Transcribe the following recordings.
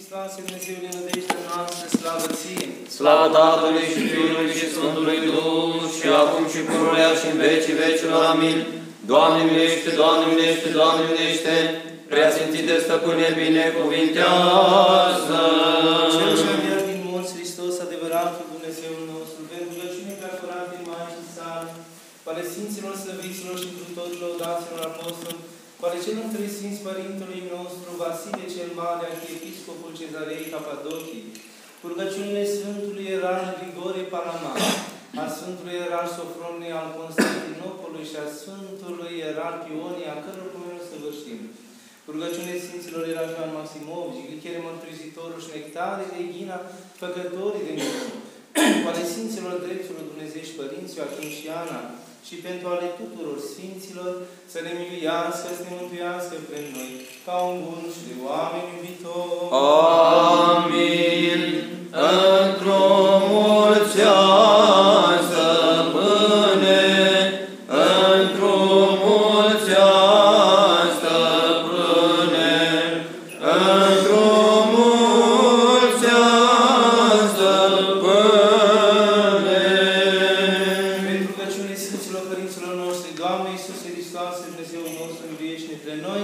Hristos, Dumnezeule, nădejdea noastră, slavă Ție! Slavă Tatălui și Fiului și Sfântului Duh, și acum și pururea și în vecii vecilor. Amin. Doamne miluiește, Doamne miluiește, Doamne miluiește! Preasfințite Stăpâne, binecuvintează! Cel ce a înviat din morți, Hristos, adevăratul Dumnezeul nostru, pentru rugăciune preacurată din Maicii sale, cu ale Sfinților Slăviților și întru toți lăudaților apostoli, cu ale celor trei Sfinți Părintelui nostru, Vasile cel Mare, Arhiepiscopul Cezarei Capadochii, cu rugăciunile Sfântului Ierar Grigore Palama, a Sfântului Ierar Sofronie al Constantinopolului și a Sfântului Ierar Pionie, a căror pomenul săvârșim. Cu rugăciunile Sfinților Ierar Ioan Maximovici, Glichere Mărturisitorul și Nectare de Ghina, Făcătorii de Minuni, cu ale Sfinților Drepturilor Dumnezeiești Părinți Ioachim și Ana, și pentru ale tuturor Sfinților să ne miluiască, să ne mântuiască pe noi, ca un bun și de oameni iubitori. Amin. Într-o mulți ani, Stăpâne, într-o mulți ani, Stăpâne, într-o mulți ani, Stăpâne. Pentru rugăciunile Sfinților Părinților noștri, Doamne Iisuse Hristos, Dumnezeul nostru, miluiește-ne pe noi.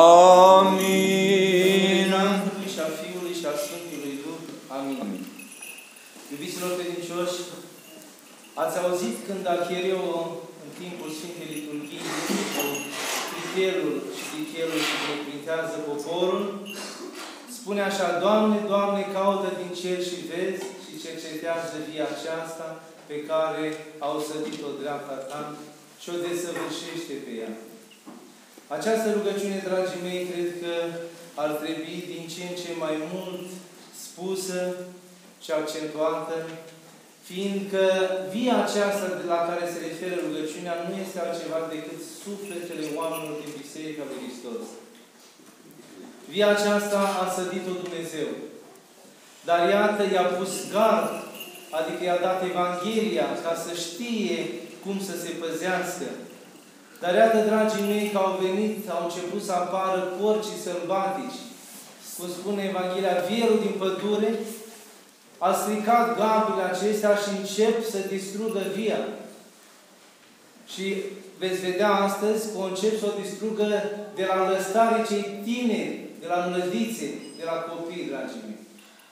Amin. Tatălui și a Fiului și a Sfântului Duh. Amin. Iubiților credincioși, ați auzit când Arhiereu, în timpul Sfintei Liturghii, cu criteriul și criteriul și binecuvintează poporul, spune așa: Doamne, Doamne, caută din cer și vezi și cercetează via aceasta pe care au sădit-o dreapta ta și o desăvârșește pe ea. Această rugăciune, dragii mei, cred că ar trebui din ce în ce mai mult spusă și accentuată, fiindcă via aceasta la care se referă rugăciunea nu este altceva decât sufletele oamenilor din Biserica lui Hristos. Via aceasta a sădit-o Dumnezeu. Dar iată, i-a pus gard, adică i-a dat Evanghelia ca să știe cum să se păzească. Dar iată, dragii mei, că au venit, au început să apară porcii sălbatici. Cum spune Evanghelia, vierul din pădure a stricat gardurile acestea și încep să distrugă via. Și veți vedea astăzi că încep să o distrugă de la înlăstare cei tineri, de la mlădițe, de la copii, dragii mei.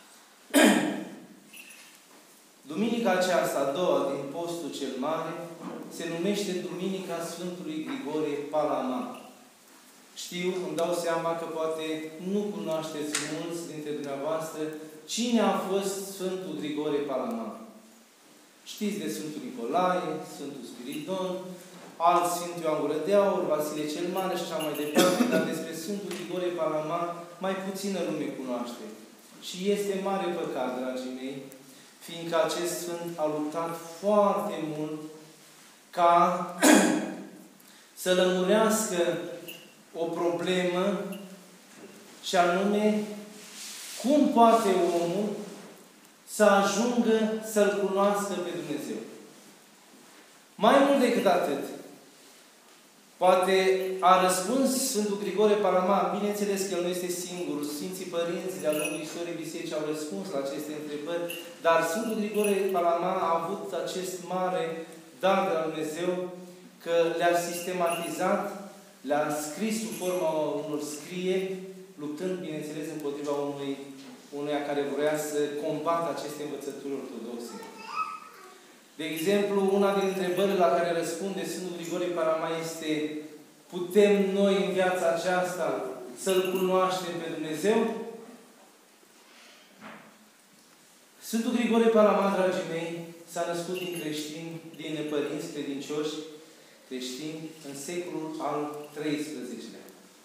Duminica aceasta, a doua din postul cel mare, se numește Duminica Sfântului Grigore Palama. Știu, îmi dau seama că poate nu cunoașteți mulți dintre dumneavoastră cine a fost Sfântul Grigore Palama. Știți de Sfântul Nicolae, Sfântul Spiridon, alți Sfântul Ioan Gură de Aur, Vasile cel Mare și așa mai departe, dar despre Sfântul Grigore Palama mai puțină lume cunoaște. Și este mare păcat, dragii mei, fiindcă acest Sfânt a luptat foarte mult ca să lămurească o problemă și anume cum poate omul să ajungă să-L cunoască pe Dumnezeu. Mai mult decât atât, poate a răspuns Sfântul Grigore Palama, bineînțeles că el nu este singur, Sfinții Părinți de-a lungul istoriei Bisericii au răspuns la aceste întrebări, dar Sfântul Grigore Palama a avut acest mare dar de la Dumnezeu că le-a sistematizat, le-a scris sub forma unor scrieri, luptând, bineînțeles, împotriva unuia care vrea să combată aceste învățături ortodoxe. De exemplu, una din întrebările la care răspunde Sfântul Grigore Palama este: putem noi în viața aceasta să-L cunoaștem pe Dumnezeu? Sfântul Grigore Palama, dragii mei, s-a născut din creștini, din părinți credincioși creștini în secolul al XIII-lea.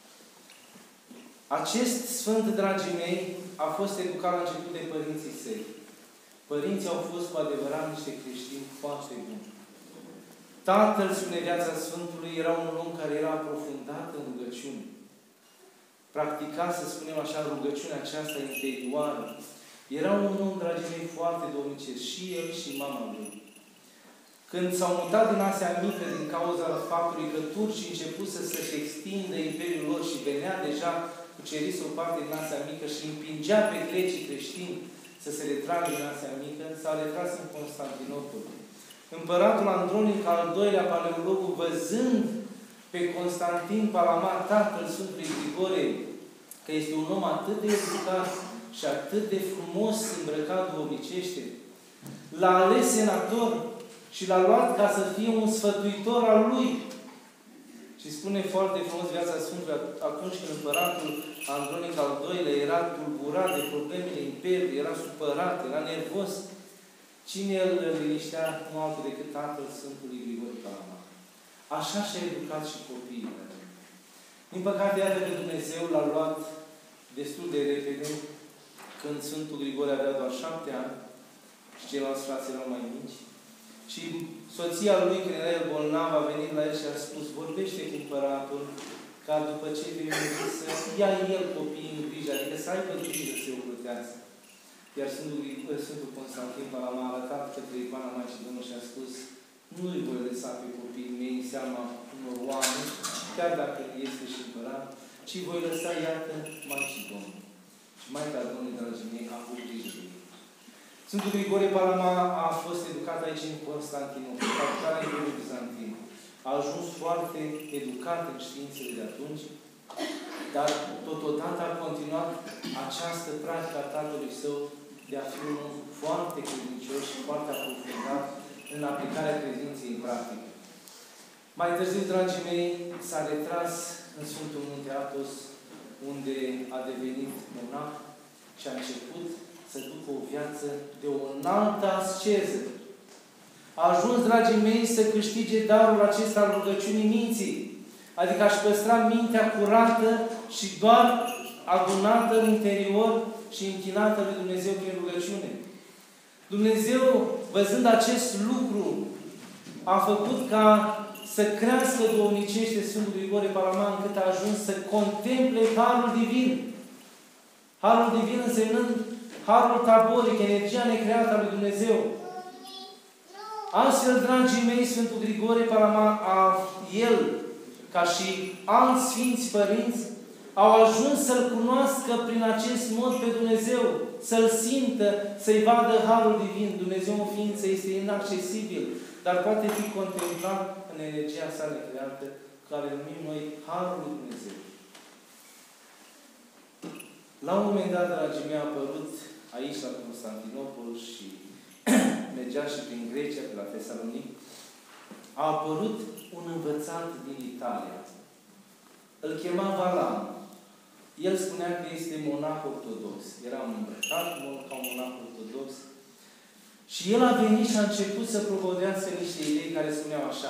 Acest Sfânt, dragii mei, a fost educat la început de părinții săi. Părinții au fost cu adevărat niște creștini foarte buni. Tatăl, spune viața Sfântului, era un om care era aprofundat în rugăciune. Practica, să spunem așa, rugăciunea aceasta interioară. Era un om, dragii mei, foarte domnicesc. Și el și mama lui. Când s-au mutat din Asia Mică din cauza faptului că turcii început să se extindă imperiul lor și venea deja cucerise o parte din Asia Mică și împingea pe grecii creștini să se retragă din Asia Mică, s-a retras în Constantinopol. Împăratul Andronic al II-lea, paleologul, văzând pe Constantin Palamar, tatăl Sfântului Grigore, că este un om atât de educat și atât de frumos îmbrăcat duhovnicește, l-a ales senator și l-a luat ca să fie un sfătuitor al lui. Și spune foarte frumos viața Sfântului, atunci când împăratul Andronic al II-lea era tulburat de problemele imperiului, era supărat, era nervos, cine îl liniștea nu altul decât tatăl Sfântului Grigore Palamar. Așa și-a educat și copiii. Din păcate, iată că Dumnezeu l-a luat destul de repede, când Sfântul Grigore avea doar 7 ani și ceilalți frați erau mai mici. Și soția lui, când era el bolnav, a venit la el și a spus: vorbește cu împăratul, ca după ce vei muri să ia el copiii în grijă, adică să aibă grijă să se ocrotească. Iar Sfântul Constantin Palamar a arătat către icoana Maicii Domnului și a spus: nu-i voi lăsa pe copiii mei în seama unor oameni, chiar dacă este și împărat, ci voi lăsa, iată, Maicii Domnului. Și Maica Domnului, dragii mei, a avut grijă de ei. Sfântul Grigore Palamar a fost educat aici în Constantinopol, capitala Imperiului Bizantin. A ajuns foarte educat în științele de atunci, dar totodată a continuat această practică a tatălui său de a fi un om foarte credincios și foarte aprofundat în aplicarea credinței în practică. Mai târziu, dragii mei, s-a retras în Sfântul Munte Athos, unde a devenit monah și a început să ducă o viață de o înaltă asceză. A ajuns, dragii mei, să câștige darul acesta al rugăciunii minții. Adică a-și păstra mintea curată și doar adunată în interior și închinată lui Dumnezeu prin rugăciune. Dumnezeu, văzând acest lucru, a făcut ca să crească duhovnicește Sfântul Grigore Palamar, încât a ajuns să contemple Harul Divin. Harul Divin însemnând Harul Taboric, energia necreată a lui Dumnezeu. Astfel, dragii mei, Sfântul Grigore Palamar, el, ca și alți Sfinți Părinți, au ajuns să-L cunoască prin acest mod pe Dumnezeu, să-L simtă, să-i vadă Harul Divin. Dumnezeu în ființă este inaccesibil, dar poate fi contemplat în energia sa necreată, care numim noi Harul lui Dumnezeu. La un moment dat, dragii mei, a apărut aici, la Constantinopol, și mergea și prin Grecia, pe la Tesalonic, a apărut un învățat din Italia. Îl chema Valam. El spunea că este monah ortodox. Era un îmbrăcat ca un monah ortodox. Și el a venit și a început să proponească niște idei care spuneau așa: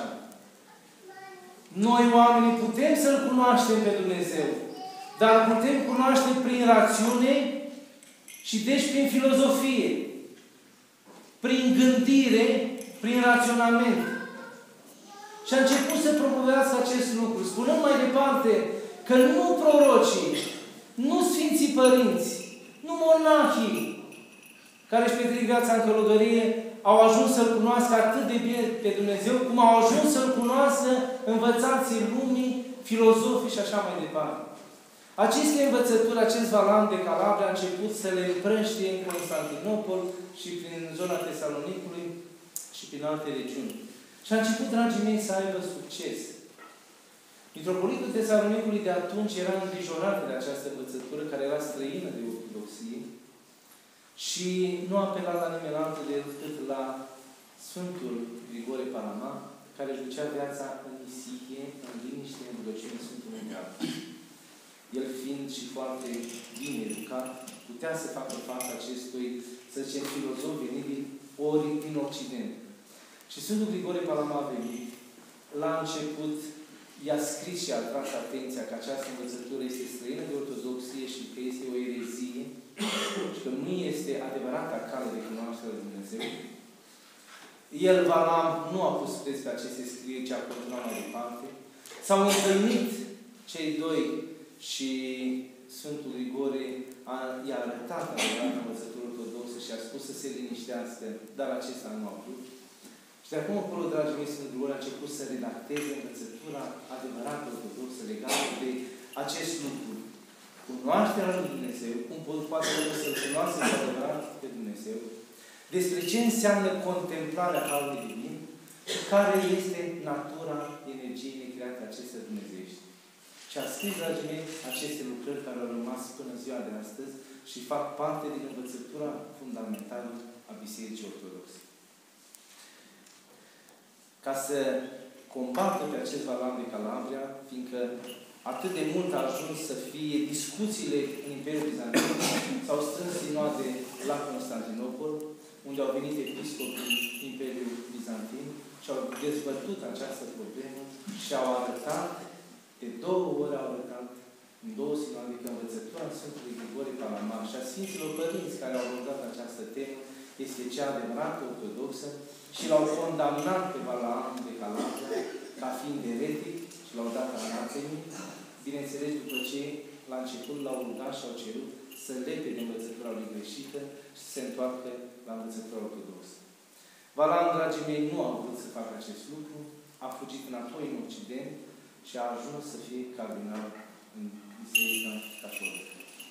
noi, oamenii, putem să-L cunoaștem pe Dumnezeu, dar putem cunoaște prin rațiune și deci prin filozofie, prin gândire, prin raționament. Și a început să proponească acest lucru, spunând mai departe că nu prorocii, nu Sfinții Părinți, nu monahii care își petrec viața în călugărie au ajuns să-L cunoască atât de bine pe Dumnezeu, cum au ajuns să-L cunoască învățații lumii, filozofii și așa mai departe. Aceste învățături, acest Valam de Calabria a început să le împrăștie în Constantinopol și prin zona Tesalonicului și prin alte regiuni. Și a început, dragii mei, să aibă succes. Mitropolitul Tesalonicului de atunci era îngrijorat de această învățătură, care era străină de ortodoxie, și nu apela la nimeni altul decât la Sfântul Grigore Palamar, care își ducea viața în isihie, în liniște, în rugăciune Sfântul Munte Athos. El fiind și foarte bine educat, putea să facă față acestui, să zicem, filozof venibil ori din Occident. Și Sfântul Grigore Palamar a venit, la început i-a scris și a atras atenția că această învățătură este străină de ortodoxie și că este o erezie și că nu este adevărata cale de cunoaștere de Dumnezeu. El, Valam, nu a pus preț pe aceste scrieri, ci a continuat mai departe. S-au întâlnit cei doi și Sfântul Grigore i-a arătat adevărata învățătură ortodoxă și a spus să se liniștească, dar acesta nu a vrut. Și de acum acolo, dragii mei, Sfântul Grigore a început să redacteze învățătura adevărată ortodoxă legată de acest lucru. cunoașterea lui Dumnezeu, cum poate omul să-L cunoască cu adevărat pe Dumnezeu, despre ce înseamnă contemplarea Harului Divin, care este natura energiei necreate acestea dumnezeiești. Și a scris, dragii mei, aceste lucrări care au rămas până ziua de astăzi și fac parte din învățătura fundamentală a Bisericii Ortodoxe. Ca să combată pe acest Valam de Calabria, fiindcă atât de mult a ajuns să fie discuțiile în Imperiul Bizantin, s-au strâns sinoade la Constantinopol, unde au venit episcopii din Imperiul Bizantin și au dezbătut această problemă și au arătat, de 2 ori au arătat, în 2 sinoade, că învățătura Sfântului Grigore Palaman și a Sfinților Părinți care au abordat această temă este cea adevărată ortodoxă și l-au condamnat pe Valam de Calabria ca fiind eretic și l-au dat anatemii, bineînțeles după ce la început l-au rugat și au cerut să lepe de învățătura lui greșită și să se întoarcă la învățătura ortodoxă. Valam, dragii mei, nu a vrut să facă acest lucru, a fugit înapoi în Occident și a ajuns să fie cardinal în Biserica Catolică.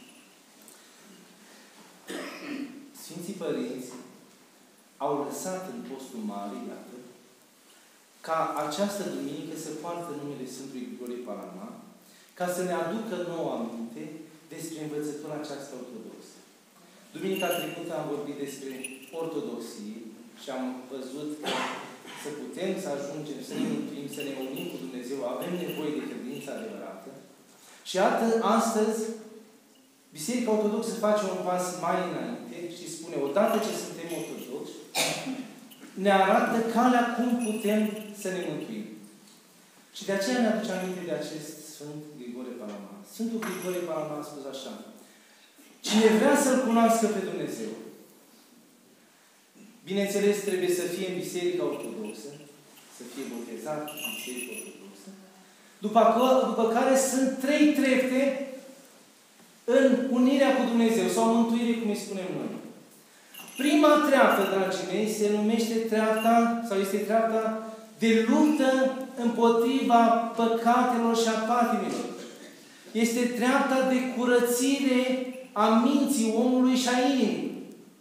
Sfinții Părinți au lăsat în postul mare, iată, ca această duminică să poartă numele Sfântului Grigore Palaman, ca să ne aducă nouă aminte despre învățătura aceasta ortodoxă. Duminica trecută am vorbit despre ortodoxie și am văzut că să putem să ajungem, să ne mântuim, să ne unim cu Dumnezeu, avem nevoie de credință adevărată. Și iată, astăzi, Biserica Ortodoxă face un pas mai înainte și spune, odată ce suntem ortodoxi, ne arată calea cum putem să ne mântuim. Și de aceea ne aduce aminte de acest Sfânt Grigore Palaman. Sfântul Grigore Palaman a spus așa: cine vrea să-L cunoască pe Dumnezeu, bineînțeles, trebuie să fie în Biserica Ortodoxă, să fie botezat în Biserica Ortodoxă, după care sunt 3 trepte în unirea cu Dumnezeu, sau mântuire, cum îi spunem noi. Prima treaptă, dragii mei, se numește treapta, sau este treapta de luptă împotriva păcatelor și a patimilor. Este treapta de curățire a minții omului și a inimii.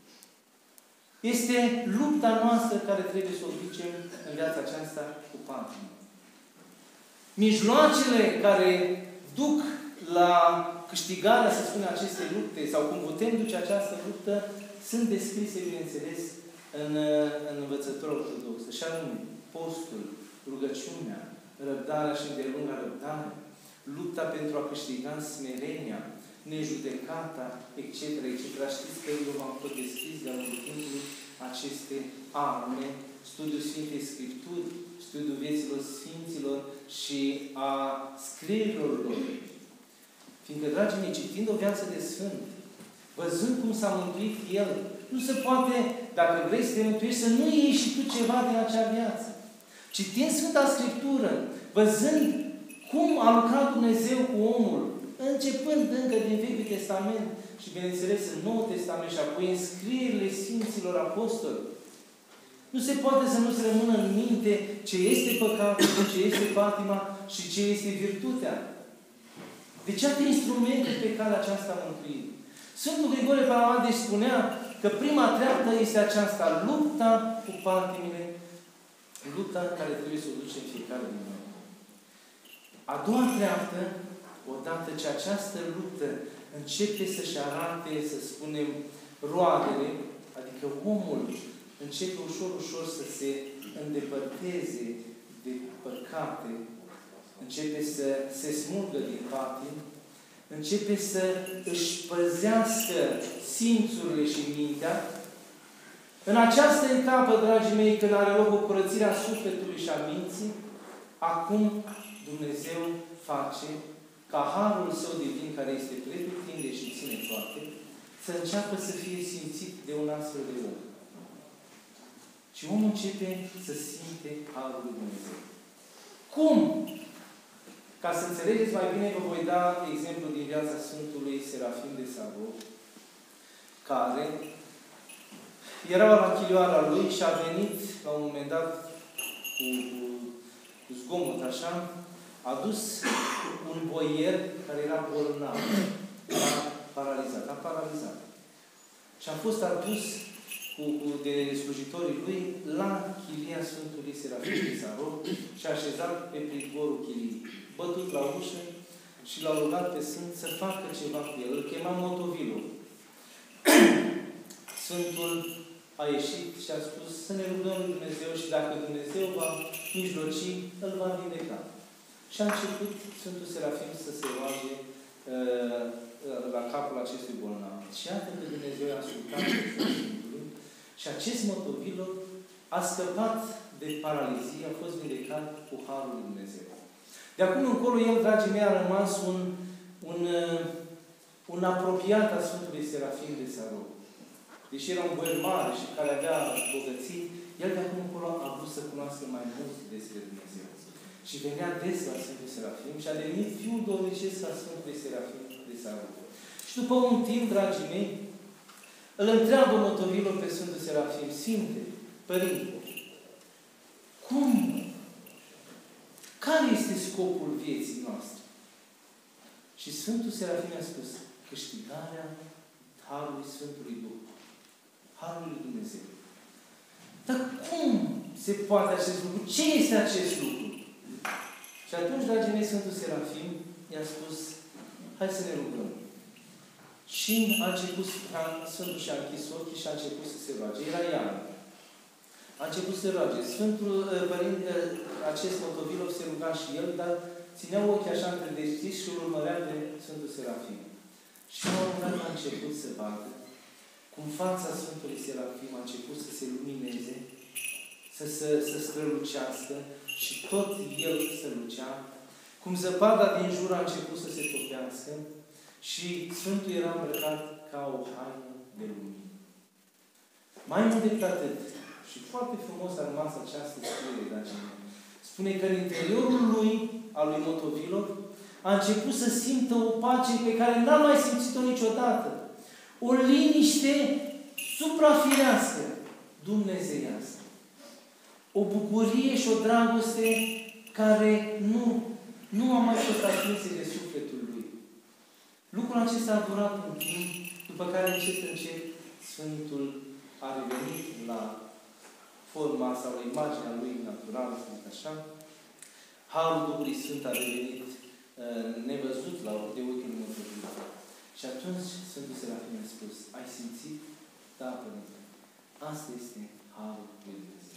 Este lupta noastră care trebuie să o ducem în viața aceasta cu patimile. Mijloacele care duc la câștigarea, să spunem, acestei lupte, sau cum putem duce această luptă, sunt descrise, bineînțeles, în învățătura ortodoxă. Și anume, postul, rugăciunea, răbdarea și îndelunga răbdare, lupta pentru a câștiga smerenia, nejudecata, etc., etc. Știți că eu v-am tot descris de-a lungul timpului aceste arme, studiul Sfintei Scripturi, studiul vieților Sfinților și a scrierilor lor. Fiindcă, dragii mei, citind o viață de Sfânt, văzând cum s-a mântuit El, nu se poate, dacă vrei să te mântuiești, să nu iei și tu ceva din acea viață. Citind Sfânta Scriptură, văzând cum a lucrat Dumnezeu cu omul, începând încă din Vechiul Testament și, bineînțeles, în Noul Testament și apoi în scrierile Sfinților Apostoli, nu se poate să nu se rămână în minte ce este păcatul, ce este patima și ce este virtutea. Deci, atât instrumente pe calea aceasta mântuirii. Sfântul Grigore Palaman spunea că prima treaptă este aceasta, lupta cu patimile, lupta care trebuie să o duce fiecare din noi. A doua treaptă, odată ce această luptă începe să-și arate, să spunem, roadele, adică omul începe ușor, ușor să se îndepărteze de păcate, începe să se smulgă din patim, începe să își păzească simțurile și mintea. În această etapă, dragii mei, când are loc o curățire a sufletului și a minții, acum Dumnezeu face ca harul Său divin, care este pretutinde și ține toate, să înceapă să fie simțit de un astfel de om. Și omul începe să simte harul lui Dumnezeu. Cum? Ca să înțelegeți mai bine, vă voi da exemplu din viața Sfântului Serafim de Savog, care era la chilioara lui și a venit la un moment dat cu zgomot așa, a dus un boier care era bolnav. a paralizat. Și a fost adus de slujitorii lui la chilia Sfântului Serafim de Sarov și a așezat pe pridvorul chiliei. Bătut la ușă și l-a rugat pe Sfânt să facă ceva cu el. Îl chema Motovilo. Sfântul a ieșit și a spus să ne rugăm lui Dumnezeu și dacă Dumnezeu va mijloci, îl va vindeca. Și a început Sfântul Serafim să se roage la capul acestui bolnav. Și iată că Dumnezeu i-a ascultat Sfântului și acest Motovilo a scăpat de paralizie, a fost vindecat cu harul lui Dumnezeu. De acum încolo, el, dragii mei, a rămas un apropiat al Sfântului Serafim de Sarov. Deși era un băiat mare și care avea bogății, el de acum încolo a vrut să cunoască mai mult despre Dumnezeu. Și venea des la Sfântul Serafim și a devenit fiul domnicesc al Sfântului Serafim de Sarov. Și după un timp, dragii mei, îl întreabă Motovilo pe Sfântul Serafim: Sfinte, Părinte, cum? Care este scopul vieții noastre? Și Sfântul Serafim a spus: câștigarea Harului Sfântului Duh. Harul lui Dumnezeu. Dar cum se poate acest lucru? Ce este acest lucru? Și atunci, dragii mei, Sfântul Serafim i-a spus: hai să ne rugăm. Și a început, Sfântul și-a închis ochii și a început să se roage. Era iarnă. A început să se roage. Sfântul Părinte, acest Motovilo, se ruga și el, dar ținea ochii așa între deschiși și îl urmărea pe Sfântul Serafim. Și la un moment dat a început să vadă cum fața Sfântului Serafim a început să se lumineze, să strălucească și tot el strălucea, cum zăpada din jur a început să se topească și Sfântul era îmbrăcat ca o haină de lumină. Mai mult decât atât, și foarte frumos a rămas această scriere, dragii mei, spune că în interiorul lui, al lui Motovilo, a început să simtă o pace pe care n-a mai simțit-o niciodată. O liniște suprafirească, dumnezeiască. O bucurie și o dragoste care nu a mai fost atinse de sufletul lui. Lucrul acesta a durat un timp, după care încet Sfântul a revenit la forma sau la imaginea lui naturală, sunt așa. Harul Duhului Sfânt a devenit nevăzut de ochiul Motovilo. Și atunci Sfântul Serafim a spus: ai simțit? Da, Părinte. Asta este harul lui Dumnezeu.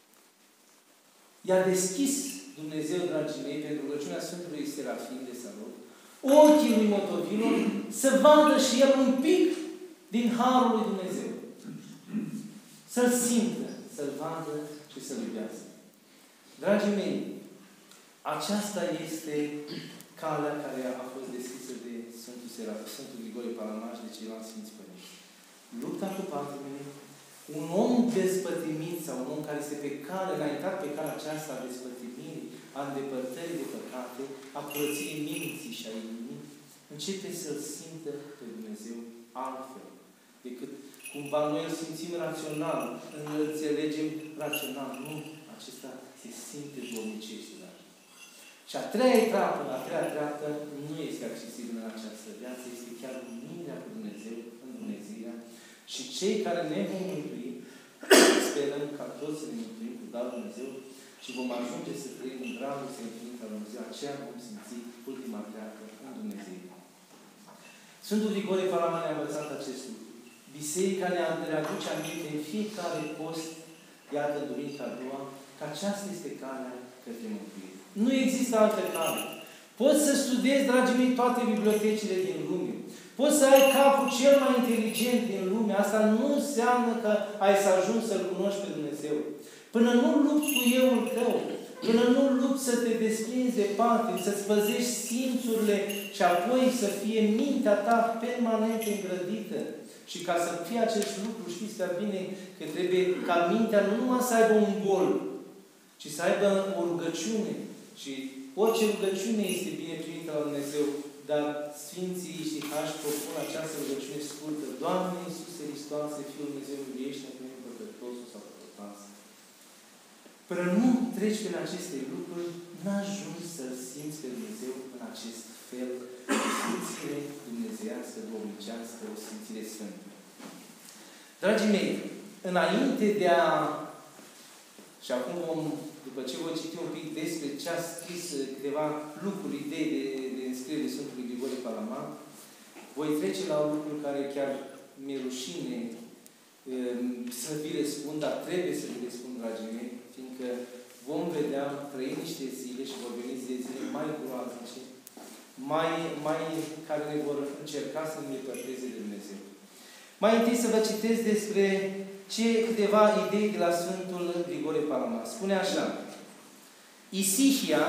I-a deschis Dumnezeu, dragii mei, pentru rugăciunea Sfântului Serafim de Sarov, ochii lui Motovilo să vadă și el un pic din harul lui Dumnezeu. Să-l simtă, să-l vadă și să-l iubească. Dragii mei, aceasta este calea care a fost deschisă de Sfântul Grigore Palamaș, de ceilalți Sfinți Părinți. Lupta cu patimile, un om despătimit sau un om care este pe cale, înaintat pe calea aceasta a despătimirii, a îndepărtării de păcate, a curățirii minții și a inimii, începe să-L simtă pe Dumnezeu altfel decât cumva noi îl simțim rațional, îl înțelegem rațional. Nu, acesta se simte domnicește. Și a treia etapă, a treia treaptă, nu este accesibilă în această viață, este chiar unirea cu Dumnezeu, în Dumnezeirea. Și cei care ne vom mântui, sperăm ca toți să ne mântuim cu Darul Dumnezeu și vom ajunge să trăim în dragoste infinită al Dumnezeu, aceea vom simți ultima treaptă în Dumnezeu. Sfântul Grigore Palaman a învățat acest lucru. Biserica ne aduce aminte în fiecare post, iată, duminica a doua, că aceasta este calea către mântuire. Nu există altă cale. Poți să studiezi, dragii mei, toate bibliotecile din lume. Poți să ai capul cel mai inteligent din lume. Asta nu înseamnă că ai să ajungi să-L cunoști pe Dumnezeu. Până nu lupți cu euul tău, până nu lupți să te desprinzi de patim, să-ți păzești simțurile și apoi să fie mintea ta permanent îngrădită. Și ca să fie acest lucru, știți prea bine că trebuie ca mintea nu numai să aibă un gol, ci să aibă o rugăciune. Și orice rugăciune este bine primită la Dumnezeu, dar Sfinții Iștihași propun această rugăciune scurtă: Doamne Iisuse Hristoase, Fiul Dumnezeu, miluiește-ne pe mine păcătosul sau păcătoasă. Până nu treci prin aceste lucruri, n-ajungi să-L simți pe Dumnezeu în acest fel o sfințire dumnezeiască, duhovnicească, o sfințire sfântă. Dragii mei, înainte de a... Și acum, după ce voi citi un pic despre ce a scris câteva lucruri, idei de înscriere Sfântului Grigore Palaman, voi trece la lucruri care chiar mi-e rușine să vi le spun, dar trebuie să vi le spun, dragii mei, fiindcă vom vedea, trăi niște zile și vor veni zile mai groaznice, mai care ne vor încerca să ne depărteze de Dumnezeu. Mai întâi să vă citesc despre câteva idei de la Sfântul Grigore Palaman. Spune așa: isihia,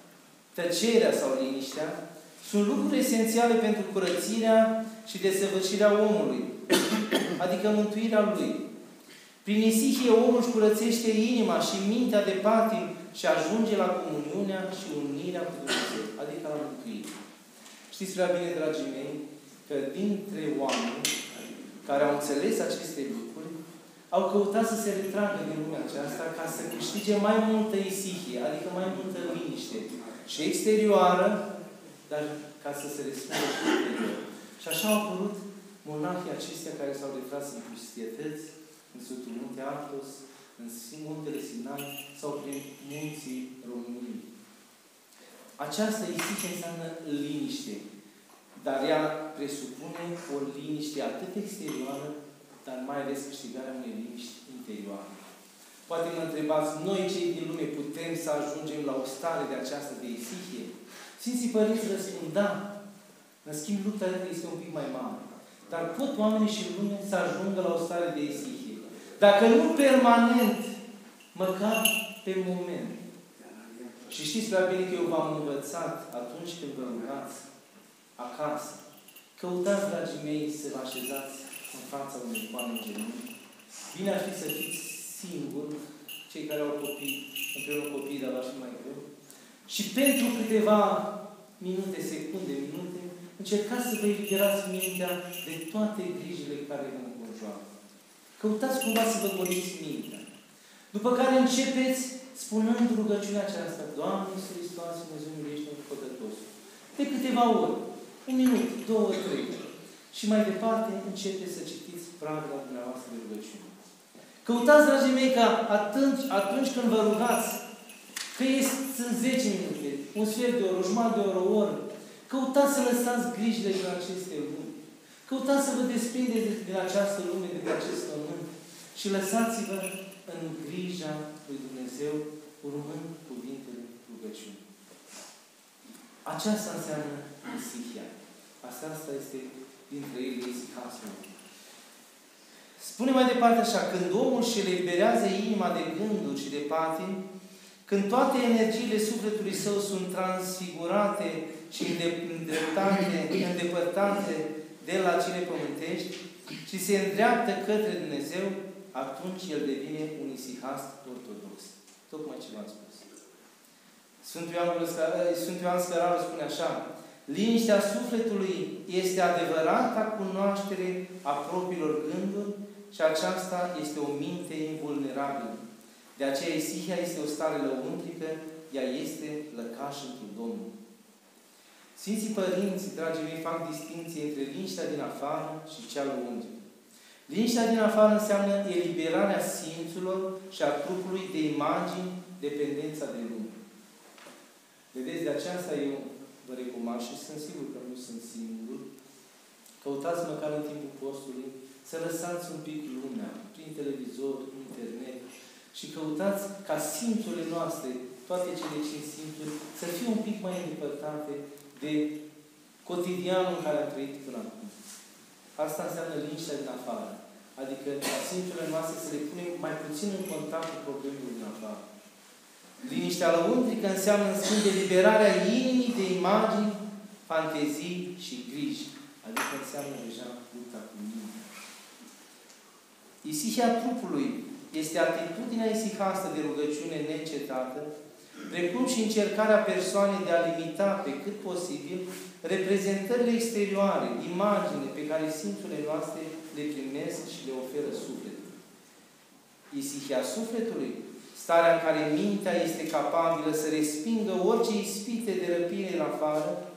tăcerea sau liniștea, sunt lucruri esențiale pentru curățirea și desăvârșirea omului, adică mântuirea lui. Prin isihie omul își curățește inima și mintea de patim și ajunge la comuniunea și unirea cu Dumnezeu, adică la mântuire. Știți prea bine, dragii mei, că dintre oameni care au înțeles aceste lucruri, au căutat să se retragă din lumea aceasta ca să câștige mai multă isihie, adică mai multă liniște. Și exterioară, dar ca să se răspundă și interior. Și așa au apărut monahii acestea care s-au retras în pustietăți, în Sfântul Munte Athos, în Muntele Sinai sau prin munții României. Această isihie înseamnă liniște, dar ea presupune o liniște atât exterioară, dar mai ales câștigarea unei liniști interioare. Poate mă întrebați, noi cei din lume putem să ajungem la o stare de aceasta de isihie? Sfinții Părinți răspund, da. În schimb, lupta este un pic mai mare. Dar pot oamenii și în lume să ajungă la o stare de isihie. Dacă nu permanent, măcar pe moment. Și știți prea bine că eu v-am învățat atunci când vă rugați acasă. Căutați, dragii mei, să vă așezați în fața unui icoane în genunchi. Bine ar fi să fiți singuri, cei care au copii, împreună copiii, dar va fi mai greu. Și pentru câteva minute, secunde, minute, încercați să vă eliberați mintea de toate grijile care vă înconjoară. Căutați cumva să vă goliți mintea. După care începeți spunând rugăciunea aceasta: Doamne Iisuse Hristoase, Dumnezeu miluiește-mă păcătosul. De câteva ori, un minut, 2, 3. Și mai departe începeți să citiți pravila dumneavoastră de rugăciune. Căutați, dragii mei, ca atunci când vă rugați, că sunt 10 minute, un sfert de oră, o jumătate de oră, o oră, căutați să lăsați grijile din aceste lumi. Căutați să vă desprindeți din această lume, din acest pământ și lăsați-vă în grija lui Dumnezeu, urmând cuvintele rugăciunii. Aceasta înseamnă isihia. Asta este dintre ele isihasul. Spune mai departe așa: când omul și eliberează inima de gânduri și de patim, când toate energiile sufletului său sunt transfigurate și îndepărtate de la cele pământești și se îndreaptă către Dumnezeu, atunci el devine un isihast ortodox. Tocmai ce v-am spus. Sfântul Ioan Scărarul spune așa: liniștea sufletului este adevărata cunoaștere a propriilor gânduri și aceasta este o minte invulnerabilă. De aceea isihia este o stare lăuntrică, ea este lăcaș într Domnul. Sfinții Părinți, dragii mei, fac distinție între liniștea din afară și cea lăuntrică. Liniștea din afară înseamnă eliberarea simțurilor și a trupului de imagini, dependența de lume. Vedeți, de aceasta eu vă recomand și sunt sigur că nu sunt singur. Căutați măcar în timpul postului să lăsați un pic lumea, prin televizor, internet, și căutați ca simțurile noastre, toate cele 5 simțuri, să fie un pic mai îndepărtate de cotidianul în care am trăit până acum. Asta înseamnă liniștea din afară. Adică ca simțurile noastre să le punem mai puțin în contact cu problemele din afară. Liniștea lăuntrică înseamnă, în schimb, eliberarea inimii de imagini, fantezii și griji. Adică înseamnă deja lupta cu mintea. Isihia trupului este atitudinea isihastă de rugăciune neîncetată, precum și încercarea persoanei de a limita pe cât posibil reprezentările exterioare, imaginile pe care simțurile noastre le primesc și le oferă sufletul. Isihia sufletului, starea în care mintea este capabilă să respingă orice ispite de răpire în afară,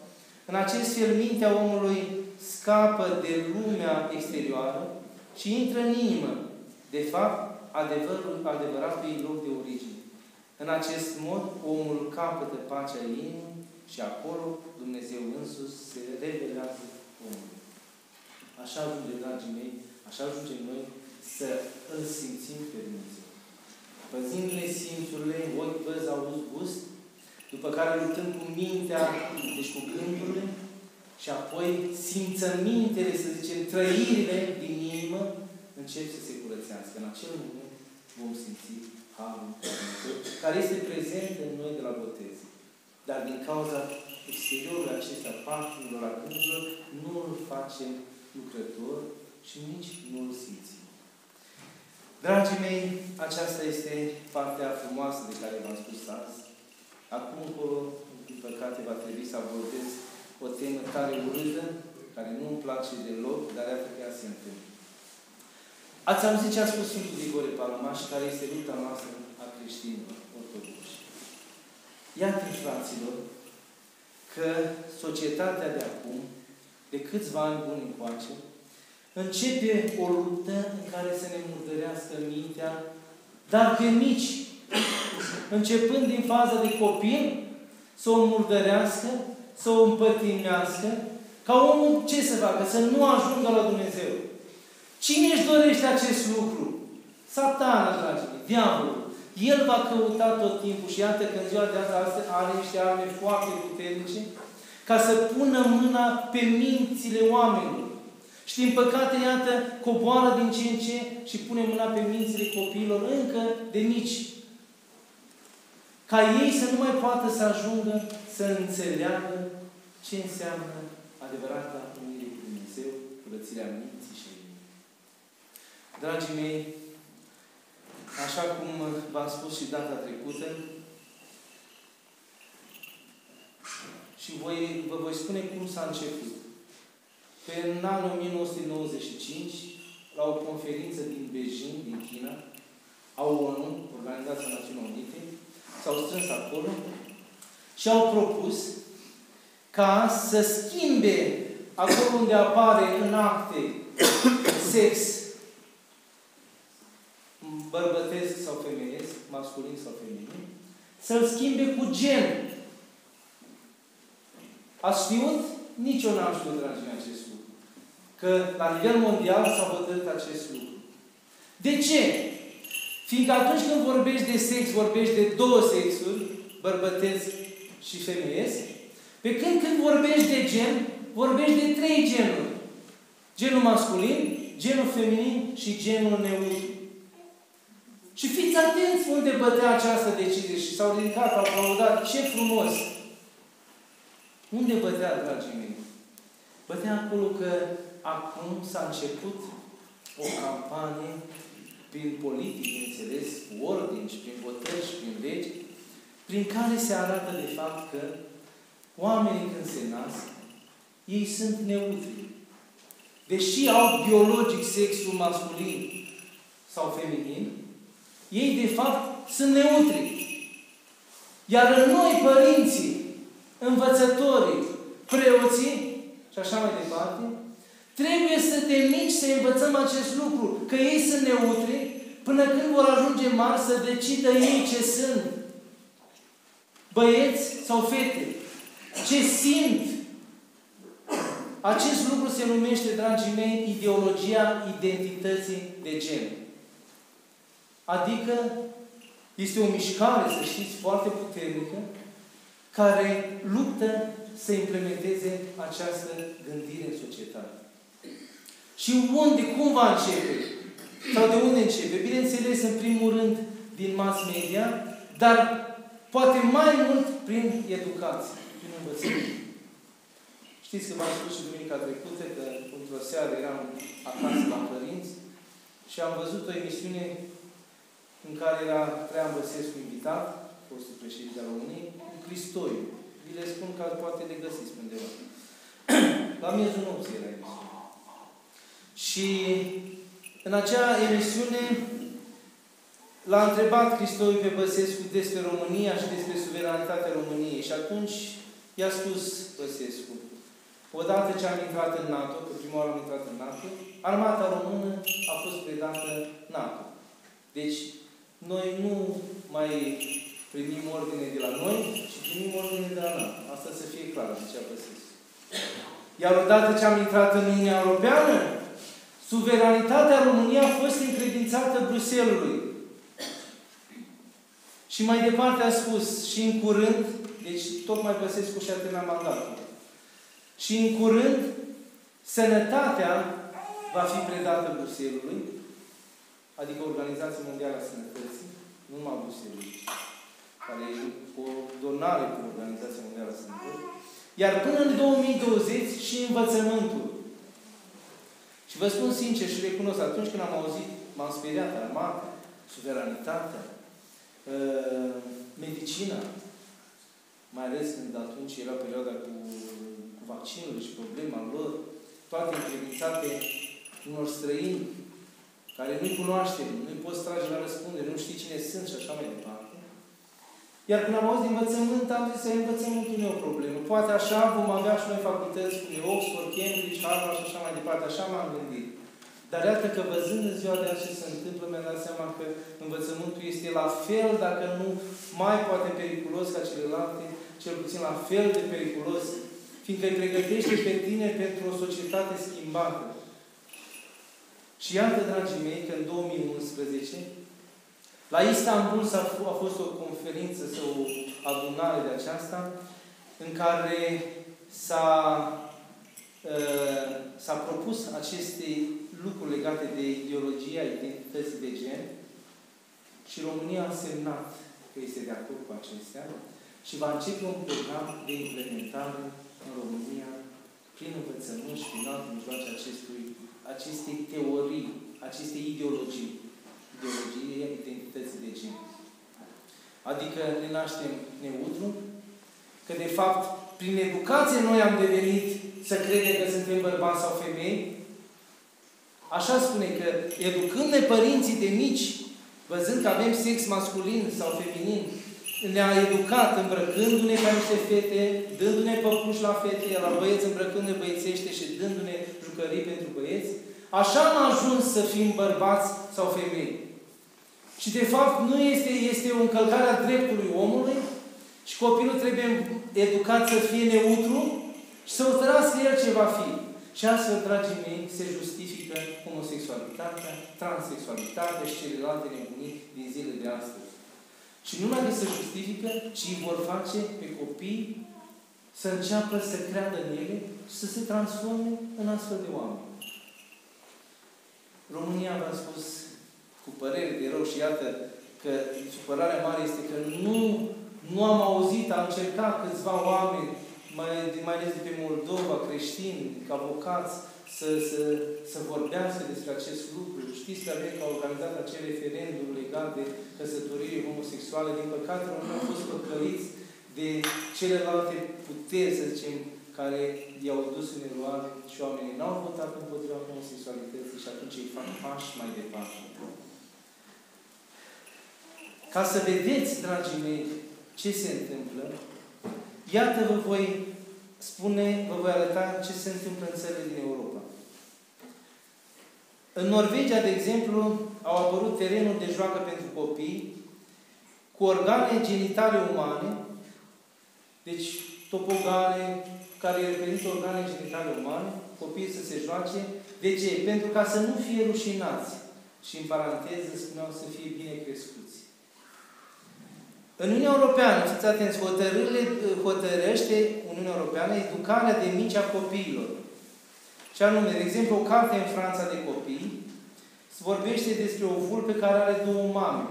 În acest fel, mintea omului scapă de lumea exterioară și intră în inimă. De fapt, adevăratul ei loc de origine. În acest mod, omul capătă pacea inimii și acolo Dumnezeu însuși se revelează omului. Așa ajunge, dragii mei, așa ajungem noi să îl simțim pe Dumnezeu. Păzindu-ne simțurile, ochi, văz, auz, gust, după care luptăm cu mintea, deci cu gândurile, și apoi simțămintele, să zicem, trăirile din inimă, încep să se curățească. În acel moment vom simți Harul Dumnezeu, care este prezent în noi de la botez. Dar din cauza exteriorului acestea, paștilor, a gândurilor, nu îl facem lucrător și nici nu îl simțim. Dragii mei, aceasta este partea frumoasă de care v-am spus azi. Acum încolo, din păcate, va trebui să abordez o temă tare urâtă, care nu-mi place deloc, dar iată că ea se întâmplă. Ați auzit ce a spus Sfântul Grigore Palama și care este lupta noastră a creștinilor ortodoxi. Iată, fraților, că societatea de acum, de câțiva ani buni încoace, începe o luptă în care să ne murdărească mintea, dar pe mici, începând din faza de copil, să o murdărească, să o împătimească, ca omul ce să facă? Să nu ajungă la Dumnezeu. Cine își dorește acest lucru? Satana, dragii, diavolul. El va căuta tot timpul și iată că în ziua de astăzi are niște arme foarte puternice ca să pună mâna pe mințile oamenilor. Și din păcate, iată, coboară din ce în ce și pune mâna pe mințile copiilor încă de mici. Ca ei să nu mai poată să ajungă să înțeleagă ce înseamnă adevărata unire cu Dumnezeu, curățirea minții și inimii. Dragii mei, așa cum v-am spus și data trecută, și vă voi spune cum s-a început. În anul 1995, la o conferință din Beijing, din China, a ONU, Organizația Națiunilor Unite, s-au strâns acolo și au propus ca să schimbe acolo unde apare în acte sex bărbătesc sau femeiesc, masculin sau feminin, să-l schimbe cu gen. Ați știut? Nici eu n-am știut, dragii mei, acest lucru. Că la nivel mondial s-a hotărât acest lucru. De ce? Fiindcă atunci când vorbești de sex, vorbești de două sexuri, bărbătesc și femeiesc, pe când vorbești de gen, vorbești de trei genuri. Genul masculin, genul feminin și genul neutru. Și fiți atenți unde bătea această decizie și s-au ridicat, au aplaudat. Ce frumos! Unde bătea, dragii mei? Bătea acolo că acum s-a început o campanie prin politic, înțeles, cu ordini și prin votări și prin legi, prin care se arată de fapt că oamenii când se nasc, ei sunt neutri. Deși au biologic sexul masculin sau feminin, ei de fapt sunt neutri. Iar în noi, părinții, învățătorii, preoții și așa mai departe, trebuie să de mici să învățăm acest lucru, că ei sunt neutri, până când vor ajunge mari să decidă ei ce sunt. Băieți sau fete. Ce simt. Acest lucru se numește, dragii mei, ideologia identității de gen. Adică este o mișcare, să știți, foarte puternică, care luptă să implementeze această gândire în societate. Și unde, cum va începe? Sau de unde începe? Bineînțeles, în primul rând, din mass media, dar poate mai mult prin educație, prin învățământ. Știți că v-am spus și duminica trecută că într-o seară eram acasă la părinți și am văzut o emisiune în care era Traian Băsescu invitat, fostul președinte al României, cu Cristoiu. Vi le spun că poate le găsiți undeva. La miezul nopții era emisiune. Și în acea emisiune l-a întrebat Cristoiu pe Băsescu despre România și despre suveranitatea României. Și atunci i-a spus Băsescu, odată ce am intrat în NATO, că prima oară am intrat în NATO, armata română a fost predată NATO. Deci, noi nu mai primim ordine de la noi, ci primim ordine de la NATO. Asta să fie clar, zicea Băsescu. Iar odată ce am intrat în Uniunea Europeană, suveranitatea României a fost încredințată Bruxellesului. Și mai departe a spus, și în curând, deci tocmai Băsescu și-a terminat mandatul, și în curând, sănătatea va fi predată Bruxellesului, adică Organizația Mondială a Sănătății, nu numai Bruxellesului, care e o donare cu Organizația Mondială a Sănătății, iar până în 2020 și învățământul. Și vă spun sincer și recunosc, atunci când am auzit, m-am speriat, armata, suveranitatea, medicina, mai ales când atunci era perioada cu vaccinurile și problema lor, toate încredințate unor străini care nu-i cunoaștem, nu-i poți trage la răspundere, nu știi cine sunt și așa mai departe. Iar când am auzit de învățământ, am zis că învățământul nu e o problemă. Poate așa vom avea și noi facultăți cum e Oxford, Cambridge, Harvard și așa mai departe. Așa m-am gândit. Dar iată că văzând în ziua de azi ce se întâmplă, mi-am dat seama că învățământul este la fel, dacă nu mai poate periculos ca celelalte, cel puțin la fel de periculos, fiindcă îi pregătește pe tine pentru o societate schimbată. Și iată, dragii mei, că în 2011, la Istanbul a fost o conferință sau o adunare de aceasta, în care s-a propus aceste lucruri legate de ideologia identității de gen și România a semnat că este de acord cu acestea și va începe un program de implementare în România prin învățământ și prin alte mijloace acestei teorii, acestei ideologii identității de gen. Adică ne naștem neutru, că de fapt prin educație noi am devenit să credem că suntem bărbați sau femei. Așa spune că educându-ne părinții de mici, văzând că avem sex masculin sau feminin, ne-a educat îmbrăcându-ne ca niște fete, dându-ne păpuși la fete, iar la băieți îmbrăcându-ne băiețește și dându-ne jucării pentru băieți. Așa am ajuns să fim bărbați sau femei. Și de fapt nu este o încălcare a dreptului omului și copilul trebuie educat să fie neutru și să hotărască el ce va fi. Și astfel, dragii mei, se justifică homosexualitatea, transexualitatea și celelalte nebunii din zilele de astăzi. Și nu numai că se justifică, ci vor face pe copii să înceapă să creadă în ele și să se transforme în astfel de oameni. România, v-am spus, cu părere de rău și iată că supărarea mare este că nu am auzit, am încercat câțiva oameni, mai ales de pe Moldova, creștini, avocați, să vorbească despre acest lucru. Știți că că au organizat acel referendum legat de căsătorie homosexuale. Din păcate, nu au fost păcăliți de celelalte puteri, să zicem, care i-au dus în eroare și oamenii n-au votat împotriva homosexualității și atunci îi fac pași mai departe. Ca să vedeți, dragii mei, ce se întâmplă, iată vă voi arăta ce se întâmplă în țările din Europa. În Norvegia, de exemplu, au apărut terenuri de joacă pentru copii cu organe genitale umane, deci topogane care reprezintă organe genitale umane, copiii să se joace. De ce? Pentru ca să nu fie rușinați. Și în paranteză spuneau să fie bine crescuți. În Uniunea Europeană, fiți atenți, hotărăște Uniunea Europeană educarea de mici a copiilor. Și anume, de exemplu, o carte în Franța de copii se vorbește despre o vulpe care are două mame.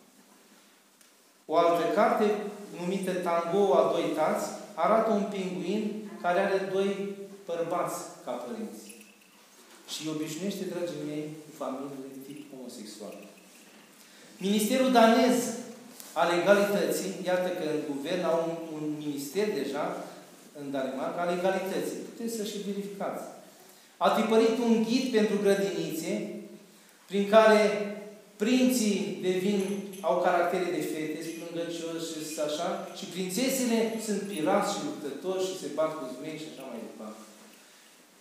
O altă carte, numită Tango a doi tați, arată un pinguin care are doi bărbați ca părinți. Și obișnuiește, dragii mei, cu familiile de tip homosexual. Ministerul danez al egalității, iată că în guvern au un minister deja, în Danemarca, al egalității. Puteți să și verificați. A tipărit un ghid pentru grădinițe, prin care prinții au caractere de fete, splângăcioși și așa, și prințesele sunt pirați și luptători și se bat cu zmei și așa mai departe.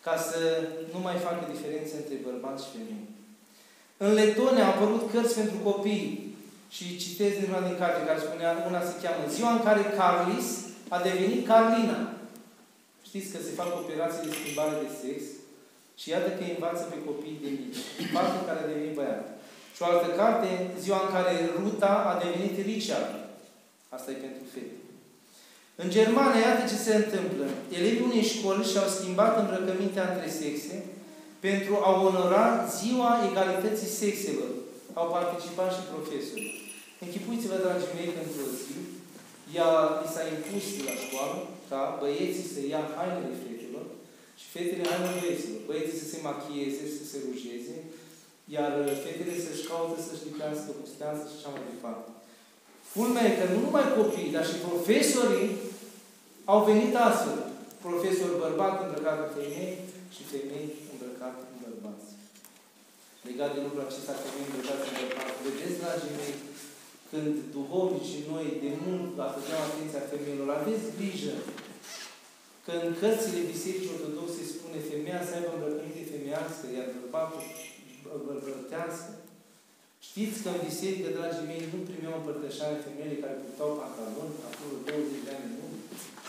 ca să nu mai facă diferențe între bărbați și femei. În Letonia au apărut cărți pentru copii și citesc din una din carte care spunea, una se cheamă Ziua în care Carlis a devenit Carlina. Știți că se fac operații de schimbare de sex și iată că îi învață pe copii de mici. Faptul care a devenit băiat. Și o altă carte, Ziua în care Ruta a devenit Richard. Asta e pentru fete. În Germania, iată ce se întâmplă. Elevii unei școli și-au schimbat îmbrăcămintea între sexe pentru a onora Ziua Egalității Sexelor. Au participat și profesori. Închipuiți-vă, dragii mei, că într-o zi, i s-a impus la școală ca băieții să ia hainele fetelor și fetele hainele băieților. Băieții să se machieze, să se rujeze, iar fetele să-și caută să-și lipească, pustească și așa mai departe. Culmea e că nu numai copiii, dar și profesorii au venit astfel. Profesori bărbați îmbrăcați în femei și femei îmbrăcate în bărbați. Legat de lucrul acesta, femei îmbrăcați în bărbați. Vedeți, dragii mei, când duhovnicii noi de mult atrăgeam atenția femeilor, aveți grijă că în cărțile Bisericii Ortodoxe spune femeia să aibă îmbrăcăminte femeiască, iar bărbatul bărbatească. Știți că în biserică, dragii mei, nu primeau împărtășare femeile care purtau pantaloni acolo 20 de ani în urmă.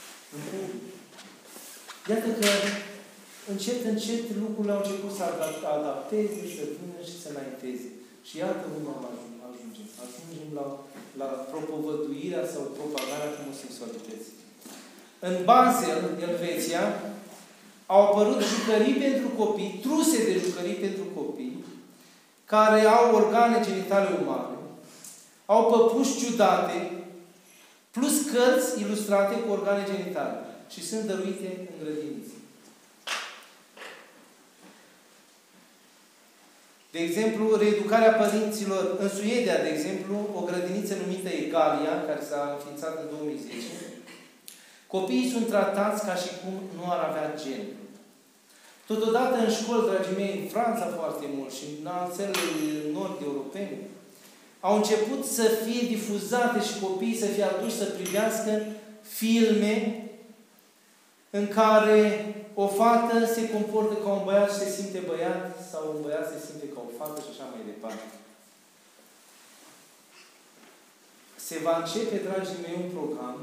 Iată că încet, încet lucrurile au început să adapteze, să vină și să înainteze. Și iată unde ajungem. Ajungem la propovăduirea sau propagarea homosexualității. În Basel, Elveția, au apărut jucării pentru copii, truse de jucării pentru copii, care au organe genitale umane, au păpuși ciudate, plus cărți ilustrate cu organe genitale. Și sunt dăruite în grădinițe. De exemplu, reeducarea părinților. În Suedia, de exemplu, o grădiniță numită Egalia, care s-a înființat în 2010, copiii sunt tratați ca și cum nu ar avea gen. Totodată în școli, dragii mei, în Franța foarte mult și în țările nord-europene, au început să fie difuzate și copiii să fie aduși să privească filme în care o fată se comportă ca un băiat și se simte băiat sau un băiat se simte ca o fată și așa mai departe. Se va începe, dragii mei, un program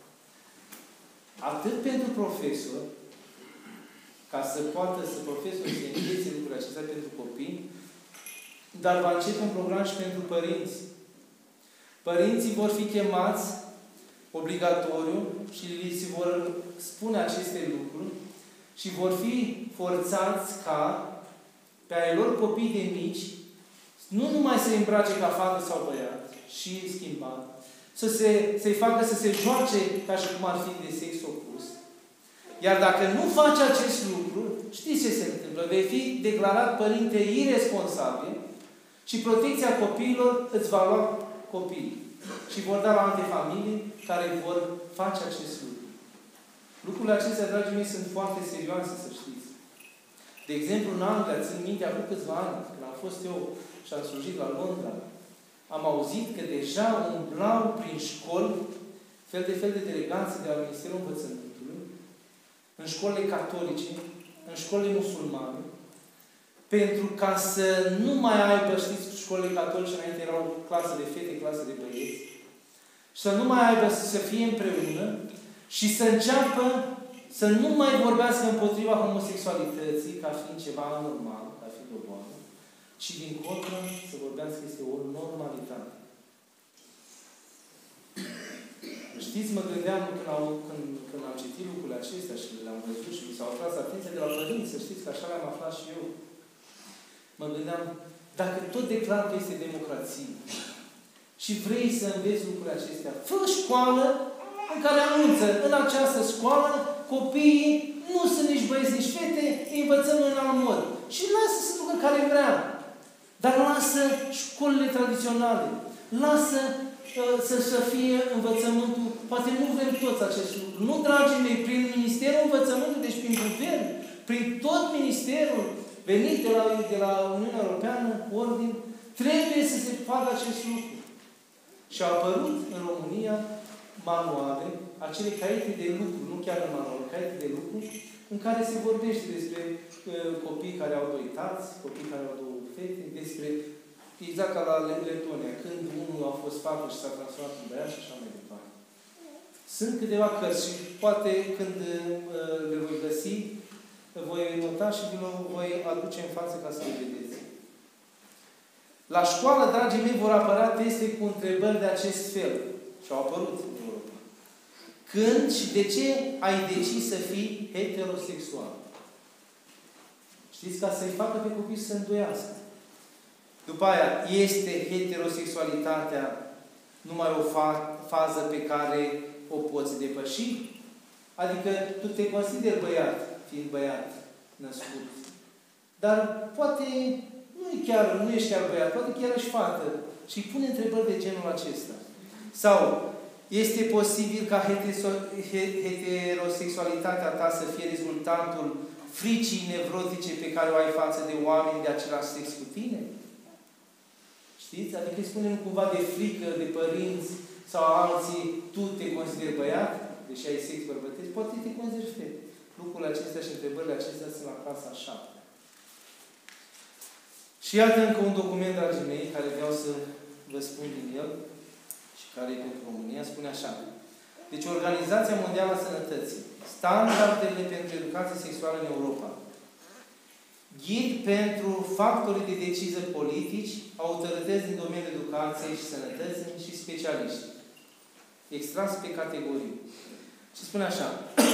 atât pentru profesori, ca să poată să profesorii să învețe lucrurile acestea pentru copii, dar va începe un program și pentru părinți. Părinții vor fi chemați obligatoriu și li se vor spune aceste lucruri și vor fi forțați ca pe ai lor copii de mici nu numai să îmbrace ca fată sau băiat și schimbat, să-i facă să se joace ca și cum ar fi de sex opus. Iar dacă nu faci acest lucru, știți ce se întâmplă? Vei fi declarat părinte irresponsabil și protecția copiilor îți va lua copiii. Și vor da la alte familii care vor face acest lucru. Lucrurile acestea, dragii mei, sunt foarte serioase, să știți. De exemplu, în Anglia, țin minte, acum câțiva ani, când am fost eu și am slujit la Londra, am auzit că deja umblau prin școli fel de delegații de la Ministerul Învățământului, în școlile catolice, în școlile musulmane, pentru ca să nu mai aibă, știți, școlile catolice înainte erau clasă de fete, clasă de băieți, și să nu mai aibă să fie împreună și să înceapă să nu mai vorbească împotriva homosexualității ca fiind ceva anormal, ca fiind o boală, ci din contră să vorbească că este o normalitate. Știți, mă gândeam când am citit lucrurile acestea și le-am văzut și mi s-au atras atenția de la părinți, să știți că așa le-am aflat și eu. Mă gândeam, dacă tot declar că este democrație și vrei să înveți lucrurile acestea, fă școală în care anunță, în această școală, copiii nu sunt nici băieți, nici fete, îi învățăm în alt mod. Și lasă să ducă care vrea. Dar lasă școlile tradiționale. Lasă să fie învățământul. Poate nu vrem toți acest lucru. Nu, dragii mei, prin Ministerul Învățământului, deci prin guvern, prin tot ministerul venit de la Uniunea Europeană, ordin, trebuie să se facă acest lucru. Și au apărut în România manuale, acele caiete de lucru, nu chiar în manuale, caiete de lucru, în care se vorbește despre copii care au doi tați, copii care au două fete, despre, exact ca la Letonia, când unul a fost fată și s-a transformat în băiat și așa mai departe. Sunt câteva cărți și poate când le voi găsi, voi nota și vi le voi aduce în față ca să le vedeți. La școală, dragii mei, vor apărea teste cu întrebări de acest fel. Și au apărut în Europa. Când și de ce ai decis să fii heterosexual? Știți, ca să-i facă pe copii să se îndoiască. După aia, este heterosexualitatea numai o fază pe care o poți depăși? Adică tu te consideri băiat, fiind băiat născut. Dar poate nu ești chiar băiat, poate chiar ești fată. Și pune întrebări de genul acesta. Sau, este posibil ca heterosexualitatea ta să fie rezultatul fricii nevrotice pe care o ai față de oameni de același sex cu tine? Știți? Adică îi spunem cumva de frică, de părinți sau alții, tu te consideri băiat, deși ai sex bărbătesc, poate te consideri fete. Lucrurile acestea și întrebările acestea sunt la clasa 7. Și iată încă un document, dragii mei, care vreau să vă spun din el și care e pentru România, spune așa. Deci Organizația Mondială a Sănătății, standardele pentru educație sexuală în Europa, ghid pentru factorii de decizie politici, autorități din domeniul educației și sănătății și specialiști. Extras pe categorii. Și spune așa.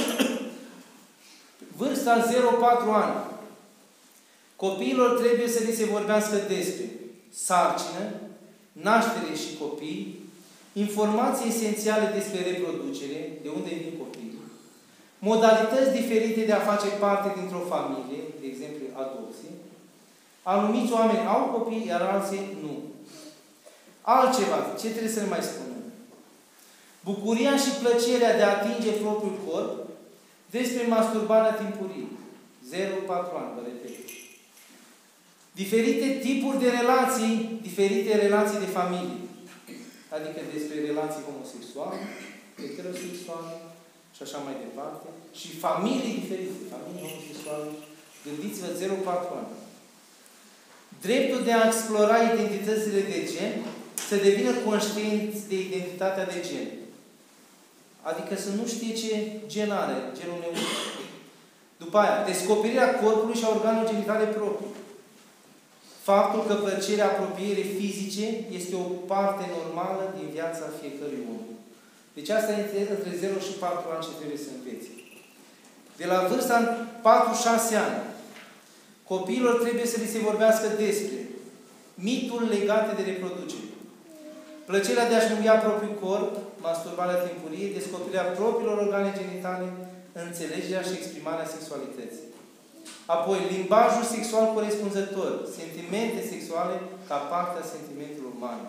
Vârsta 0-4 ani. Copiilor trebuie să li se vorbească despre sarcină, naștere și copii, informații esențiale despre reproducere, de unde vin copiii, modalități diferite de a face parte dintr-o familie, de exemplu adopție. Anumiți oameni au copii, iar alții nu. Altceva, ce trebuie să ne mai spunem? Bucuria și plăcerea de a atinge propriul corp, despre masturbarea timpurie. 0-4 ani, vă repet. Diferite tipuri de relații, diferite relații de familie. Adică despre relații homosexuale, heterosexuale și așa mai departe. Și familii diferite, familii homosexuale. Gândiți-vă 0-4 ani. Dreptul de a explora identitățile de gen, să devină conștienți de identitatea de gen. Adică să nu știe ce gen are, genul neutru. După aia, descoperirea corpului și a organelor genitale proprii. Faptul că plăcerea apropierii fizice este o parte normală din viața fiecărui om. Deci asta este între 0 și 4 ani ce trebuie să înveți. De la vârsta 4-6 ani, copiilor trebuie să li se vorbească despre mitul legate de reproducere, plăcerea de a-și mângâia propriul corp, masturbarea timpurie, descoperirea propriilor organe genitale, înțelegerea și exprimarea sexualității. Apoi, limbajul sexual corespunzător, sentimente sexuale ca parte a sentimentelor umane.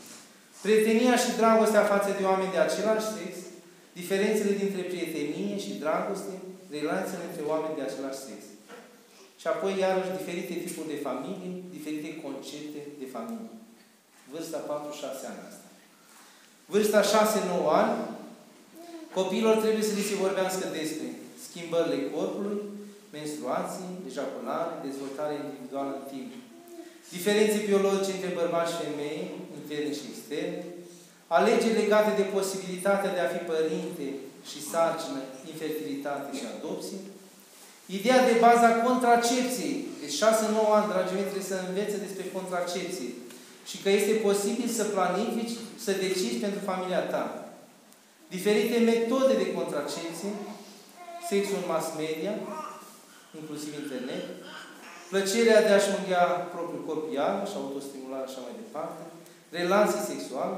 Prietenia și dragostea față de oameni de același sex, diferențele dintre prietenie și dragoste, relațiile între oameni de același sex. Și apoi, iarăși, diferite tipuri de familie, diferite concepte de familie. Vârsta 4-6 ani asta. Vârsta 6-9 ani, copiilor trebuie să li se vorbească despre schimbările corpului, menstruații, ejaculare, dezvoltare individuală în timp. Diferențe biologice între bărbați și femei, interne și externe, alegeri legate de posibilitatea de a fi părinte și sarcină, infertilitate și adopție, ideea de bază a contracepției. Deci 6-9 ani, dragii mei, trebuie să învețe despre contracepție. Și că este posibil să planifici, să decizi pentru familia ta. Diferite metode de contracepție, sexul în mass media, inclusiv internet, plăcerea de a-și mânghia propriul corp iar și autostimulare și așa mai departe, relații sexuale,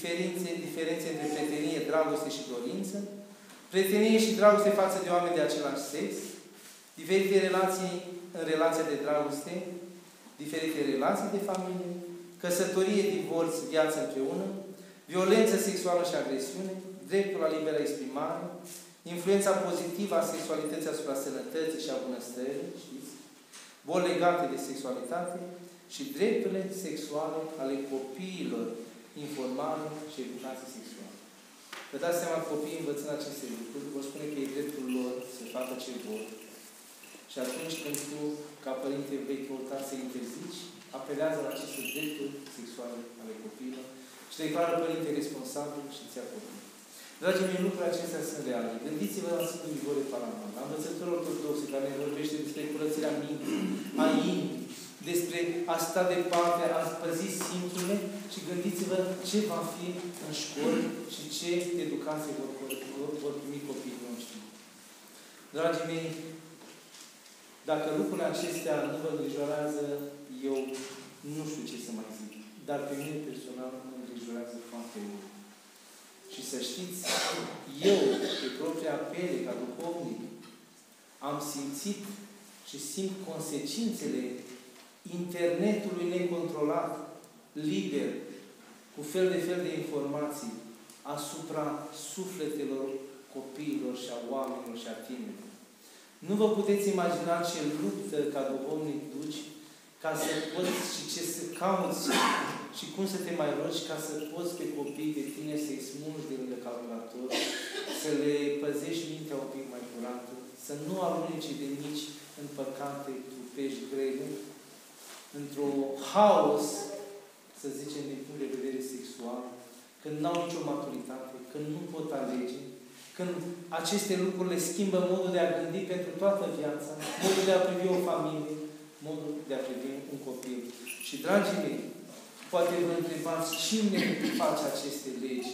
diferențe între prietenie, dragoste și dorință, prietenie și dragoste față de oameni de același sex, diferite relații în relația de dragoste, diferite relații de familie, căsătorie, divorț, viață împreună, violență sexuală și agresiune, dreptul la liberă exprimare, influența pozitivă a sexualității asupra sănătății și a bunăstării, știți? Boli legate de sexualitate și drepturile sexuale ale copiilor, informare și educație sexuală. Vă dați seama, copiii învățând aceste lucruri, vor spune că e dreptul lor să facă ce vor, Și atunci când tu, ca părinte, vei căuta să interzici, apelează la aceste drepturi sexuale ale copiilor și declară părinte responsabil și ți-a copii. Dragii mei, lucrurile acestea sunt reale. Gândiți-vă la Sfântul Grigore Palaman, la învățătorul ortodoxe care ne vorbește despre curățirea minții, a inimii, despre a sta departe, a păzi simțurile și gândiți-vă ce va fi în școli și ce educație vor primi copiii noștri. Dragii mei, dacă lucrurile acestea nu vă îngrijorează, eu nu știu ce să mai zic. Dar pe mine personal mă îngrijorează foarte mult. Și să știți, eu, pe propria pele, ca duhovnic, am simțit și simt consecințele internetului necontrolat, liber, cu fel de informații asupra sufletelor copiilor și a oamenilor și a tinerilor. Nu vă puteți imagina ce luptă ca duhovnic duci ca să poți și ce să cauți și cum să te mai rogi ca să poți pe copii de tine să-i smulgi de lângă calculator, să le păzești mintea un pic mai curantă, să nu arunci de mici în păcate trupești grele, într-un haos, să zicem, din punct de vedere sexual, când n-au nicio maturitate, când nu pot alege, când aceste lucruri le schimbă modul de a gândi pentru toată viața, modul de a privi o familie, modul de a privi un copil. Și, dragii mei, poate vă întrebați cine face aceste legi.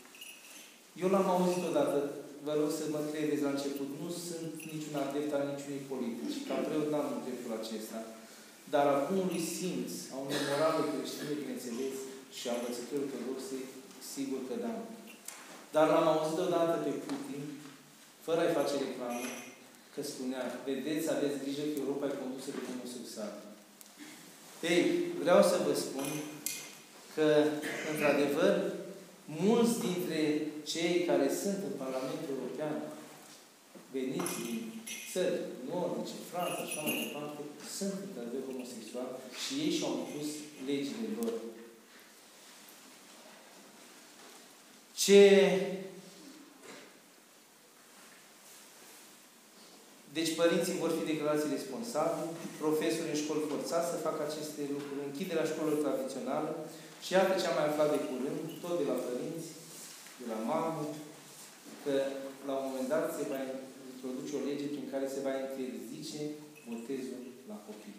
Eu l-am auzit odată, vă rog să mă credeți la început, nu sunt niciun adept al niciunui politici, ca preot n-am dreptul acesta, dar a bunului simț, a unei morale creștine, bineînțeles, și a învățătorii ortodoxe, sigur că da. Dar l-am auzit odată pe Putin, fără a-i face reclamă, că spunea, vedeți, aveți grijă că Europa e condusă de homosexuali. Ei, vreau să vă spun că, într-adevăr, mulți dintre cei care sunt în Parlamentul European, veniți din țări nordice, Franța, așa mai departe, sunt într-adevăr homosexuali și ei și-au impus legile lor. Deci părinții vor fi declarați responsabili, profesorii în școli forțați să facă aceste lucruri, închiderea școlilor tradiționale și iată ce am mai aflat de curând, tot de la părinți, de la mamă, că la un moment dat se va introduce o lege prin care se va interzice botezul la copii.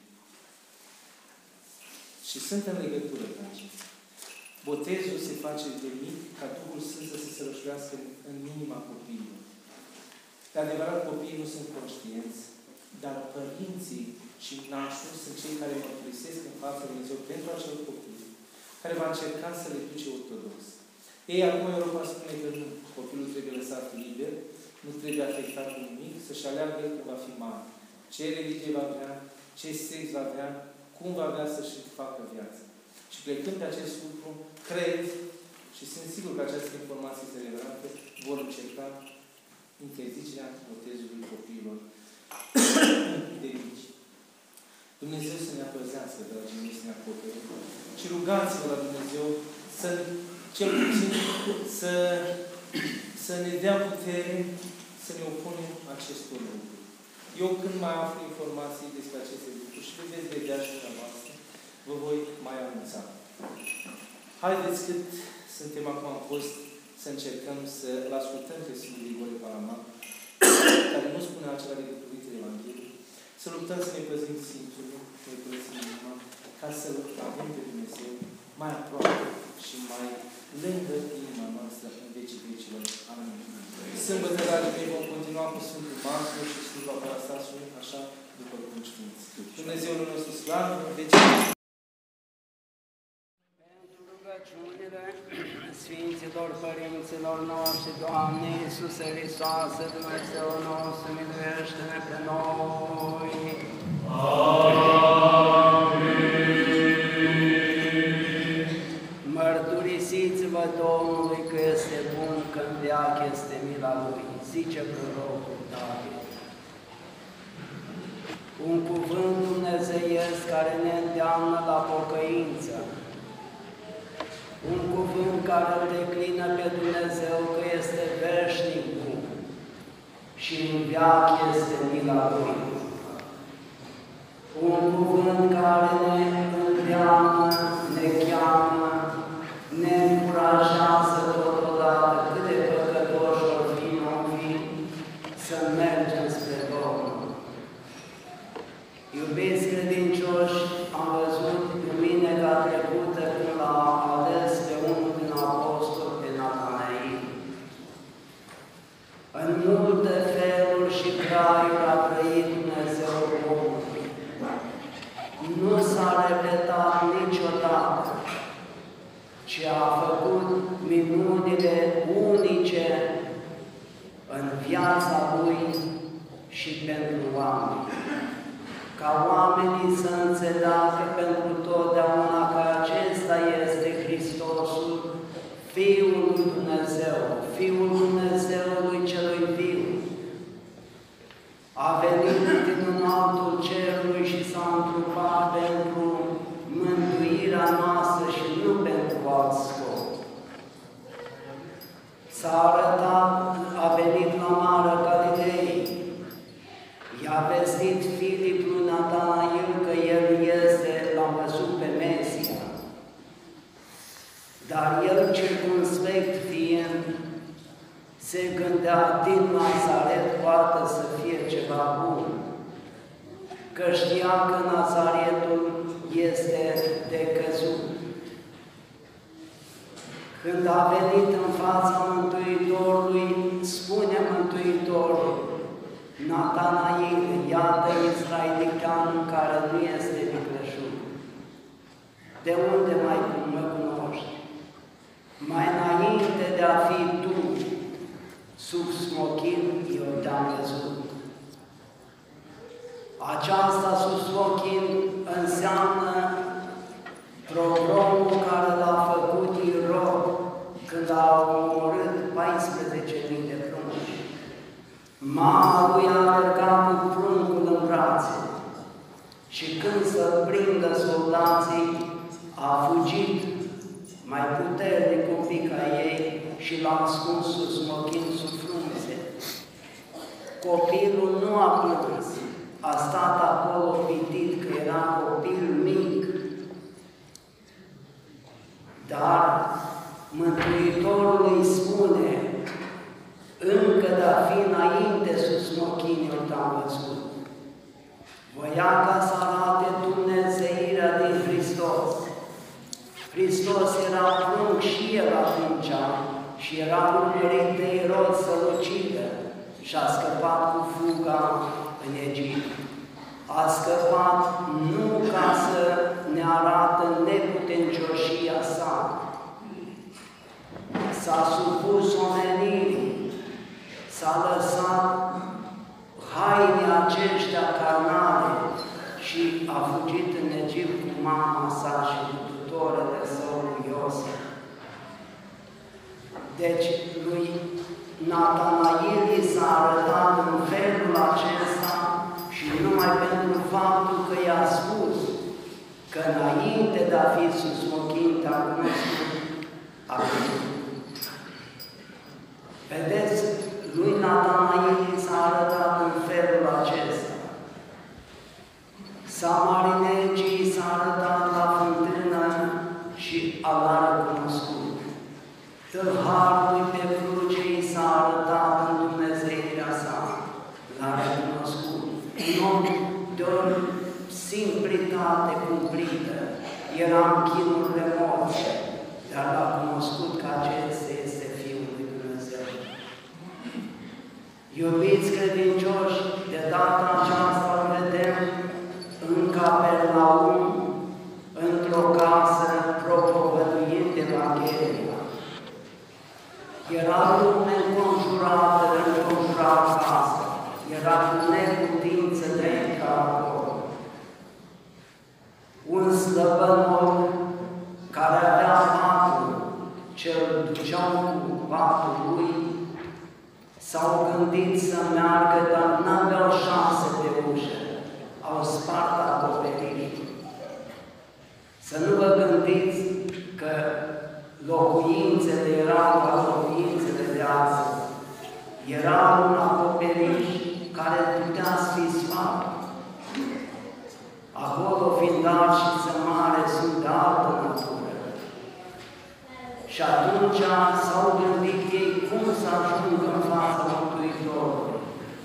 Și sunt în legătură cu acesta. Botezul se face de mic ca Duhul Sfânt să se sărășuiască în inima copiilor. De adevărat, copiii nu sunt conștienți, dar părinții și nașul sunt cei care mărturisesc în fața lui Dumnezeu pentru acel copil, care va încerca să le duce ortodox. Ei, acum Europa spune că nu, copilul trebuie lăsat liber, nu trebuie afectat cu nimic, să-și aleagă el că va fi mare. Ce religie va vrea, ce sex va vrea, cum va vrea să-și facă viața. Și plecând pe acest lucru, cred și sunt sigur că această informație este relevată, vor încerca interzicerea botezului copiilor de mici. Dumnezeu să ne apăzească, dragii mei, să ne acopere. Și rugați-vă la Dumnezeu să, cel puțin, să ne dea putere să ne opunem acestor lucruri. Eu când mai aflu informații despre aceste lucruri și le veți vedea și dumneavoastră, vă voi mai anunța. Haideți cât suntem acum în post să încercăm să-l ascultăm pe Sfântul Grigore Palaman, care nu spune altceva decât cuvintele Evangheliei, să luptăm să ne păzim simțurile, să ne păzim inima, ca să-L avem pe Dumnezeu mai aproape și mai lângă inima noastră în vecii vecilor. Amin. Sâmbătă, dragii mei, vom continua cu Sfântul Maslu și Sfântul Aparastasul, așa după cum știți. Dumnezeul nostru slavă, în vecii. Sfinților Părinților noștri, Doamne Iisuse Hristoase, Dumnezeu nostru, miluiește-ne pe noi! Amin. Mărturisiți-vă Domnului că este bun, că în veac este mila Lui, zice prorocul David. Un cuvânt dumnezeiesc care ne îndeamnă la pocăință, un cuvânt care îl declină pe Dumnezeu că este veșnic bun și în veac este mila Lui. un cuvânt care ne îndeamnă, ne cheamă, ne încurajează totodată cât de păcătoși or fi, vom fi, să mergem spre Domnul. Iubiți credincioși, am văzut duminica trecută când l-a ales pe unul din apostoli, pe Natanail. În multe feluri și graiuri a trăit Dumnezeu omului. Nu s-a repetat niciodată, ci a făcut minunile unice în viața Lui și pentru oameni. Ca oamenii să înțeleagă pentru totdeauna că acesta este Hristosul, Fiul lui Dumnezeu, Fiul Dumnezeului celui viu. A venit din înaltul cerului și s-a întrupat pentru mântuirea noastră și nu pentru alt scop. S-a arătat, a venit la Marea Galilei, i-a vestit Filip lui Natanail că el este, l-a văzut pe Mesia. Dar el, circumspect fiind, se gândea din Nazaret poate să fie ceva bun, că știa că Nazaretul este de căzut. Când a venit în fața Mântuitorului, spune Mântuitorul: Natanail, iată israelitanul care nu este vicleșug. De unde mai mă cunoști? Mai înainte de a fi tu sub smochin, eu te-am văzut. Aceasta sub smochin înseamnă programul care l-a făcut Irod când a omorât 14.000 de prunci. Mama lui a alergat cu pruncul în brațe și când să prindă soldații, a fugit mai puternic un pic ca ei și l-a ascuns sub smochin, sub frunze. Copilul nu a plâns, a stat acolo pitit că era copil mic. Dar Mântuitorul îi spune: încă de a fi înainte sub smochin, eu te-am văzut. Voia ca să arate dumnezeirea din Hristos. Hristos era prunc și el atunci și era urmărit de Irod să-l ucidă și a scăpat cu fuga în Egipt. A scăpat nu ca să ne arată neputencioșia sa, s-a supus omenirii, s-a lăsat haine aceștia carnale și a fugit în Egipt cu mama sa și cu tutorele său lui Iosif. Deci lui Natanail i s-a arătat în felul acesta și numai pentru faptul că i-a spus că înainte de a fi sub smochin te-a cunoscut, a venit. Vedeți, lui Natanail i s-a arătat în felul acesta. Samarinegii s-a arătat la fântână și l-a recunoscut. Tâlharului pe cruce i s-a arătat în dumnezeirea sa, l-a recunoscut. Un om de o simplitate cumplită, era în chinurile morții, dar l-a cunoscut că acesta este Fiul lui Dumnezeu. Iubiți credincioși, de data aceasta îl vedem în Capernaum, într-o casă, propovăduind Evanghelia. Era lume înconjurată, înconjurată casă. Era cu neputință de a intra acolo. Un slăbănor care avea patul, ce-l duceau cu patul lui, s-au gândit să meargă, dar n-aveau șanse pe ușă. Au spart acoperișul. Să nu vă gândiți că locuințele erau ca locuințele de astăzi. Era un acoperiș care putea să fie sfat. fiind alți și țămare, sunt de altă natură. Și atunci s-au gândit ei cum să ajungă în fața Mântuitorului.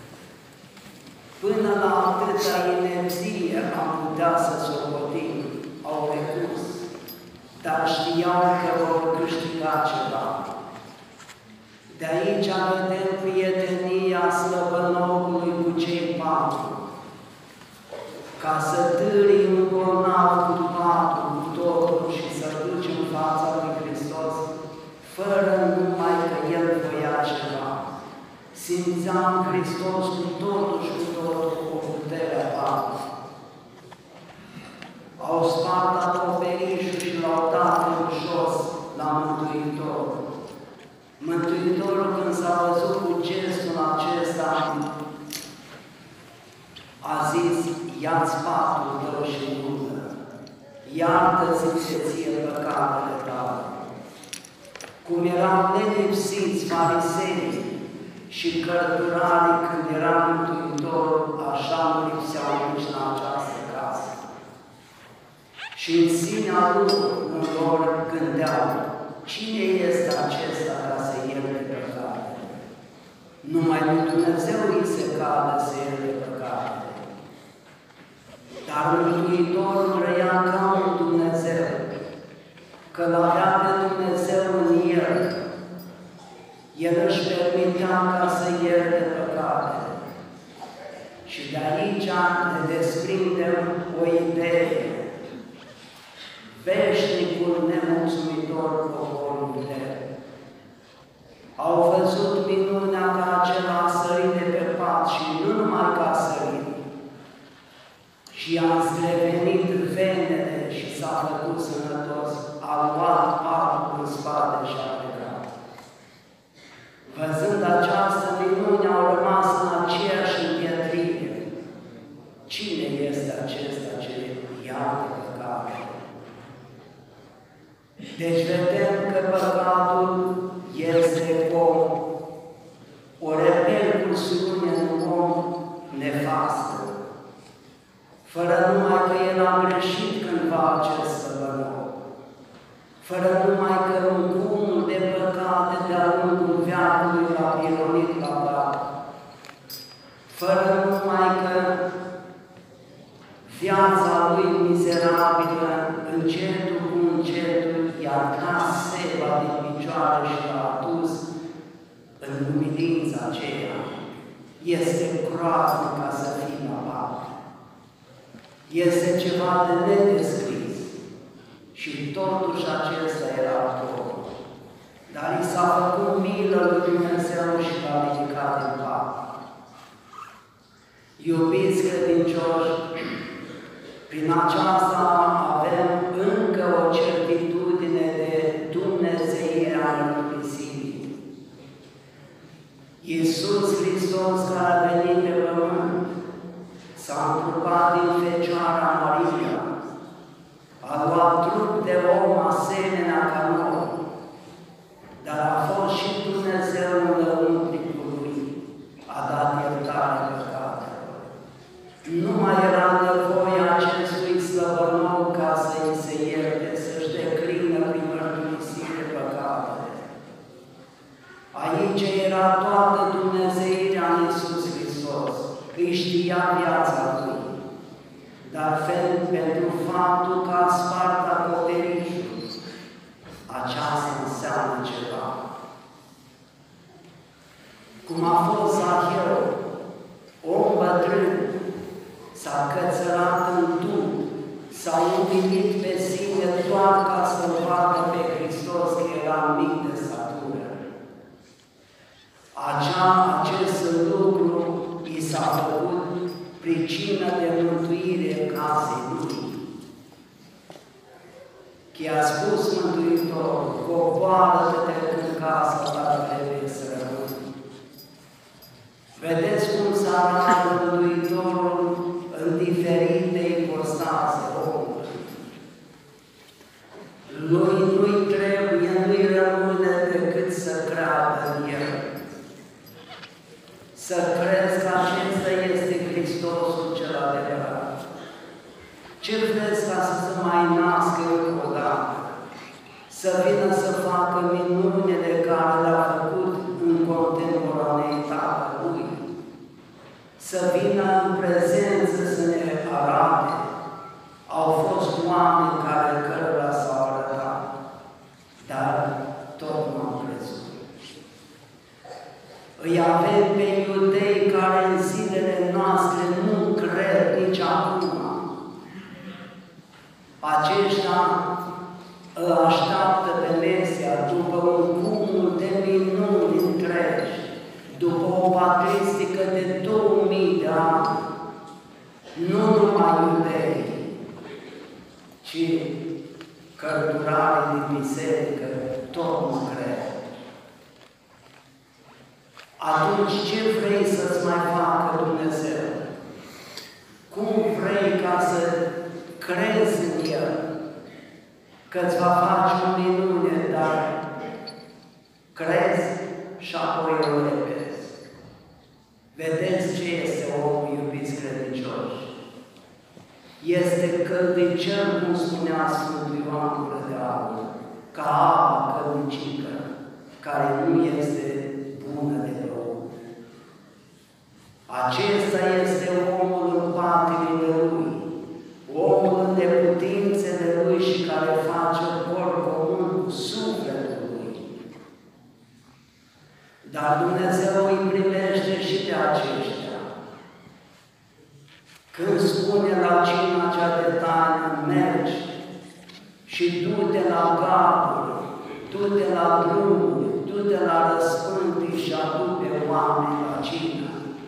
Până la atâta inerție am putea să socotim, au recurs, dar știau că vor câștiga ceva. De aici vedem prietenia slăbănogului cu cei patru, ca să târii un bolnav cu patul, cu totul și să-l duci în fața lui Hristos, fără numai că El voia ceva. Simțeam Hristos cu totul și cu totul cu puterea patului. Au spart acoperișul și l-au dat în jos la Mântuitor. Mântuitorul, când s-a văzut cu gestul acesta, a zis: ia-ți patul tău și urmă, iartă-ți-ți ție păcatele tale. Cum erau nelipsiți fariseii și cărturarii când era Mântuitorul, așa nu lipseau nici la această casă. Și în sinea lor gândeau: cine este acesta ca să ierte păcatele? Numai lui Dumnezeu îi se cade să ierte păcatele. Dar Mântuitorul trăia ca un Dumnezeu, că l-avea pe Dumnezeu în El. El își permitea ca să ierte păcatele. Și de aici ne desprindem o idee. Veșnicul nemulțumitor poporul tău. Au văzut minunea că acela a sărit de pe pat și nu numai că a sărit, și a zdrevenit venele și s-a făcut sănătos, a luat patul în spate și a plecat. Văzând această minune, au rămas în aceeași împietrire. Cine este acesta ce iartă păcatul? Deci vedem că păcatul este o repercusiune în om nefastă, fără numai că el a greșit cândva acest slăbănoc, fără numai că un cumul de păcate de-a lungul veacului l-a pironit la cap, fără numai că viața lui mizerabilă, încetul cu încetul, i-a tras seva din picioare și l-a adus în umilința aceea. Este groaznic ca să fii la pace. Este ceva de nedescris. Și totuși acesta era tot. Dar i s-a făcut milă lui Dumnezeu și l-a ridicat în pace. Iubiți credincioși, prin aceasta avem încă o certitudine de dumnezeire a mărturisirii. Iisus Hristos, care a venit pe pământ, s-a întrupat din Fecioara Maria, a luat trup de om asemenea ca noi, dar a fost și Dumnezeu în lăuntricul lui, a dat iertare păcatelor. Nu mai era nevoie acestui slăbănoc ca să-i se ierte, să-și declină prin mărturisire păcatele. Aici era toată dumnezeirea în Iisus Hristos, îi știa viața Lui, dar pentru faptul că a spart acoperișul, aceasta înseamnă ceva. Cum a fost Zacheu, om bătrân, s-a cățărat în duh, s-a umilit pe sine doar ca să-L vadă pe Hristos, că era mic de statură. Acest lucru i s-a făcut pricină de mântuire casei lui. Că i-a spus Mântuitorul: coboară-te în casa ta, trebuie să rămâni. Vedeți cum s-a arătat Mântuitorul în diferite ipostase omului. Lui nu-i trebuie, nu-i rămâne decât să creadă în El. Să crezi că acesta este Hristosul cel adevărat. Ce vreți să vină să facă minunile care le-a făcut în contemporaneitatea Lui, să vină în prezență să ne arate. Au fost oameni cărora s-au arătat, dar tot nu au crezut. Îi avem pe iudei care în zilele noastre nu cred nici acum. Aceștia îl așteaptă pe Mesia după un cumul de minuni întregi, după o patristică de 2000 de ani, nu numai iudei, ci cărturarii din biserică tot nu cred. Atunci ce vrei să-ți mai facă Dumnezeu? Cum vrei ca să crezi în El? Că-ți va face o minune, dar crezi și apoi o repezi. Vedeți ce este omul, iubiți credincioși? Este căldicel, cum spunea Sfântul Ioan Gură de Aur, ca apa căldicică, care nu este bună de băut. Acesta este omul în patimile lui, omul în neputințele lui și care face corp comun cu sufletul lui. Dar Dumnezeu îi primește și pe aceștia. Când spune la cina cea de taină, mergi și du-te la garduri, du-te la drumuri, du-te la răspântii și adu pe oameni la cină.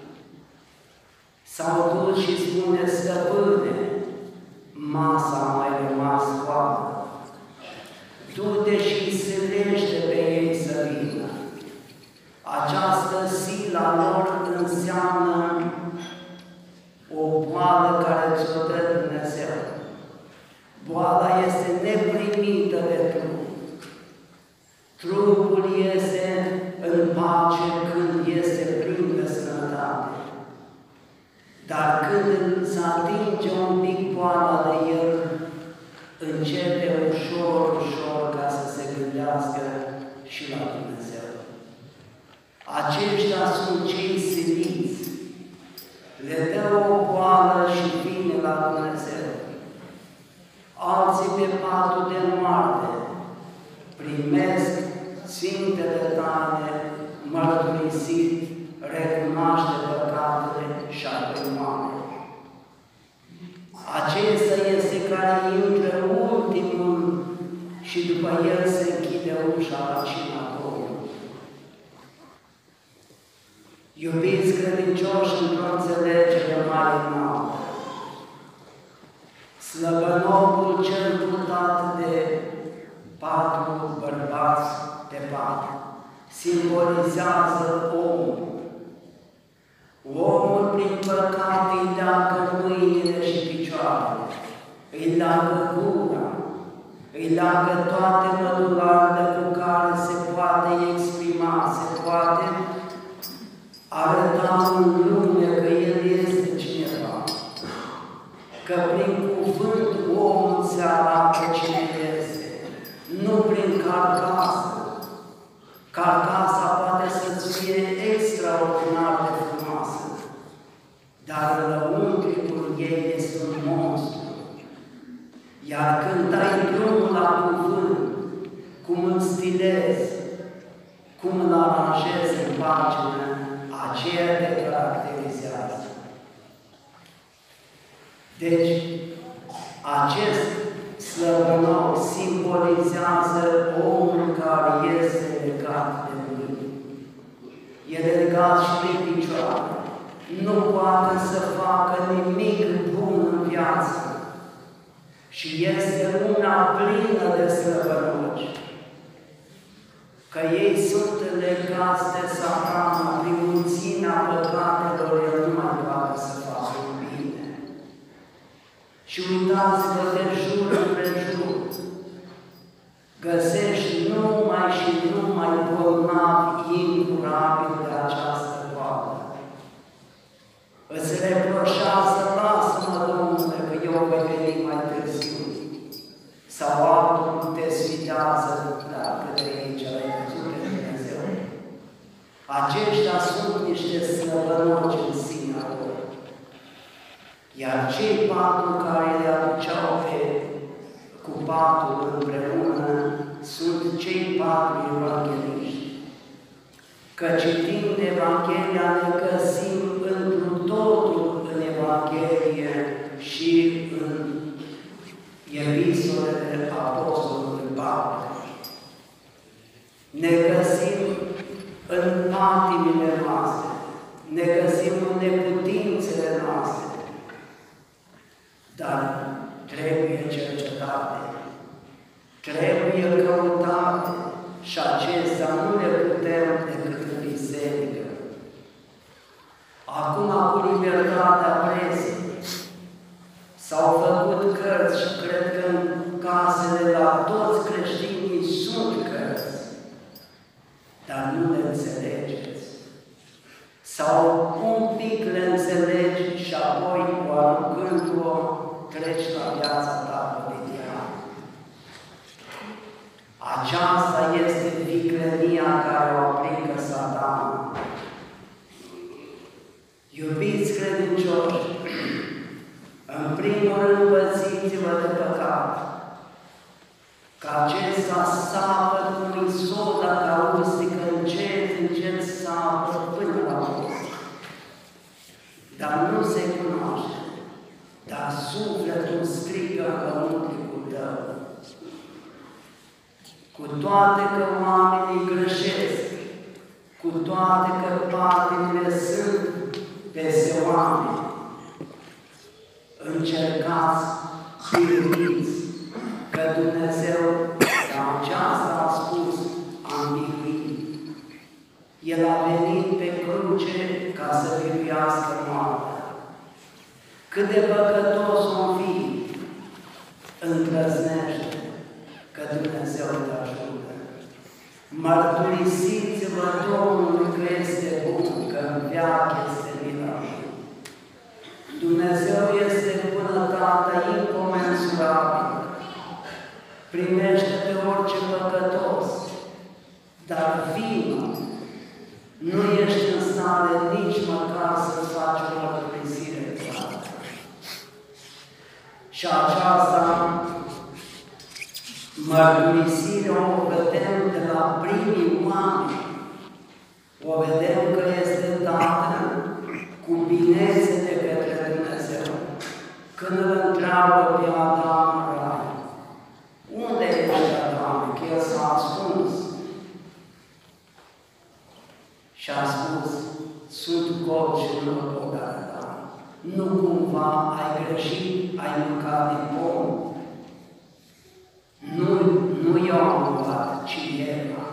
S-au dus și spune, stăpâne, masa a mai rămas goală. Du-te și îi silește pe ei să vină. Această sila lor înseamnă o boală care ți-o dă Dumnezeu. Boala este neprimită de trup. Trupul este în pace când este plin de sănătate. Dar când se atinge un pic boala de el, începe ușor, ușor ca să se gândească și la Dumnezeu. Aceștia sunt cei siliți. Le dă o boală și vine la Dumnezeu. Alții pe patul de moarte primesc Sfintele Taine, mărturisit, recunoaște păcatele și apoi moare. Acesta este care intră ultimul și după el se închide ușa la cina Domnului. Iubiți credincioși într-o înțelegere mai înaltă, slăbănogul cel purtat de 4 bărbați de pat simbolizează omul. Omul prin păcat îi leagă mâinile și picioarele, îi leagă gura, îi leagă toate mădularele cu care se poate exprima, se poate arăta în lume că El este cineva. Că prin cuvânt omul se arată cine este, nu prin carcasă. Carcasa poate să-ți fie extraordinar de frumoasă, dar lăuntricul ei este un monstru. Iar când dai drumul la cuvânt, cum îl stilezi, cum îl aranjezi în pagină, aceea te caracterizează. Deci, acest slăbănog simbolizează omul care este legat de mâini. E legat și de picioare. Nu poate să facă nimic bun în viață. Și este una plină de slăbănoci. Că ei sunt legați de Satana, prin mulțimea păcatelor, el nu mai poate să facă bine. Și uitați-vă de jur împrejur, găsești numai și numai bolnavi incurabili de această boală. Îți reproșează, lasă-mă, Domnule, că eu voi veni mai târziu. Sau altul te sfidea botezază, dacă de aici ai văzut pe Dumnezeu. Aceștia sunt niște slăbănoci în sinea lor. Iar cei patru care le aduceau cu patul împreună sunt cei patru evangheliști. Că citind Evanghelia ne găsim întru totul în Evanghelie și în epistolele Apostolului Pavel. Ne găsim în patimile noastre, ne găsim în neputințele noastre, dar trebuie cercetate, trebuie căutate și acestea nu le putem decât în biserică. Acum, cu libertatea presei, s-au făcut cărți și cred că în casele la toți creștinii sunt cărți, dar nu le înțelegeți. Sau un pic le înțelegi și apoi, o aruncând-o, treci la viața ta cotidiană. Aceasta este viclenia care o aplică Satanul. Iubiți credincioși, în primul rând învățiți-vă de păcat, că acesta sapă cum isoda caustică, încet sapă până la most. Dar nu se cunoaște, dar sufletul strigă înăuntricul tău. Cu toate că oamenii greșesc, cu toate că patimile sunt peste oameni, încercați, biruiți, că Dumnezeu, ca aceasta a spus, a biruit. El a venit pe cruce ca să biruiască moartea. Cât de păcătos om fi, îndrăznește că Dumnezeu te ajută. Mărturisiți-vă Domnului că este bun, că în veac este milă. Dumnezeu este bunătate incomensurabilă. Primește pe orice păcătos, dar vină. Nu ești în stare nici măcar să-ți faci o mărturisire exactă. Și aceasta mărturisire o vedem de la primii oameni. O vedem că este dată cu binețe de către Dumnezeu. Când îl întreabă pe Adam în rai, unde ești, Adam? Că el s-a ascuns. Și a spus, sunt gol și nu pot arăta. Nu cumva ai greșit, ai mâncat din pom. Nu eu am mâncat, ci Eva.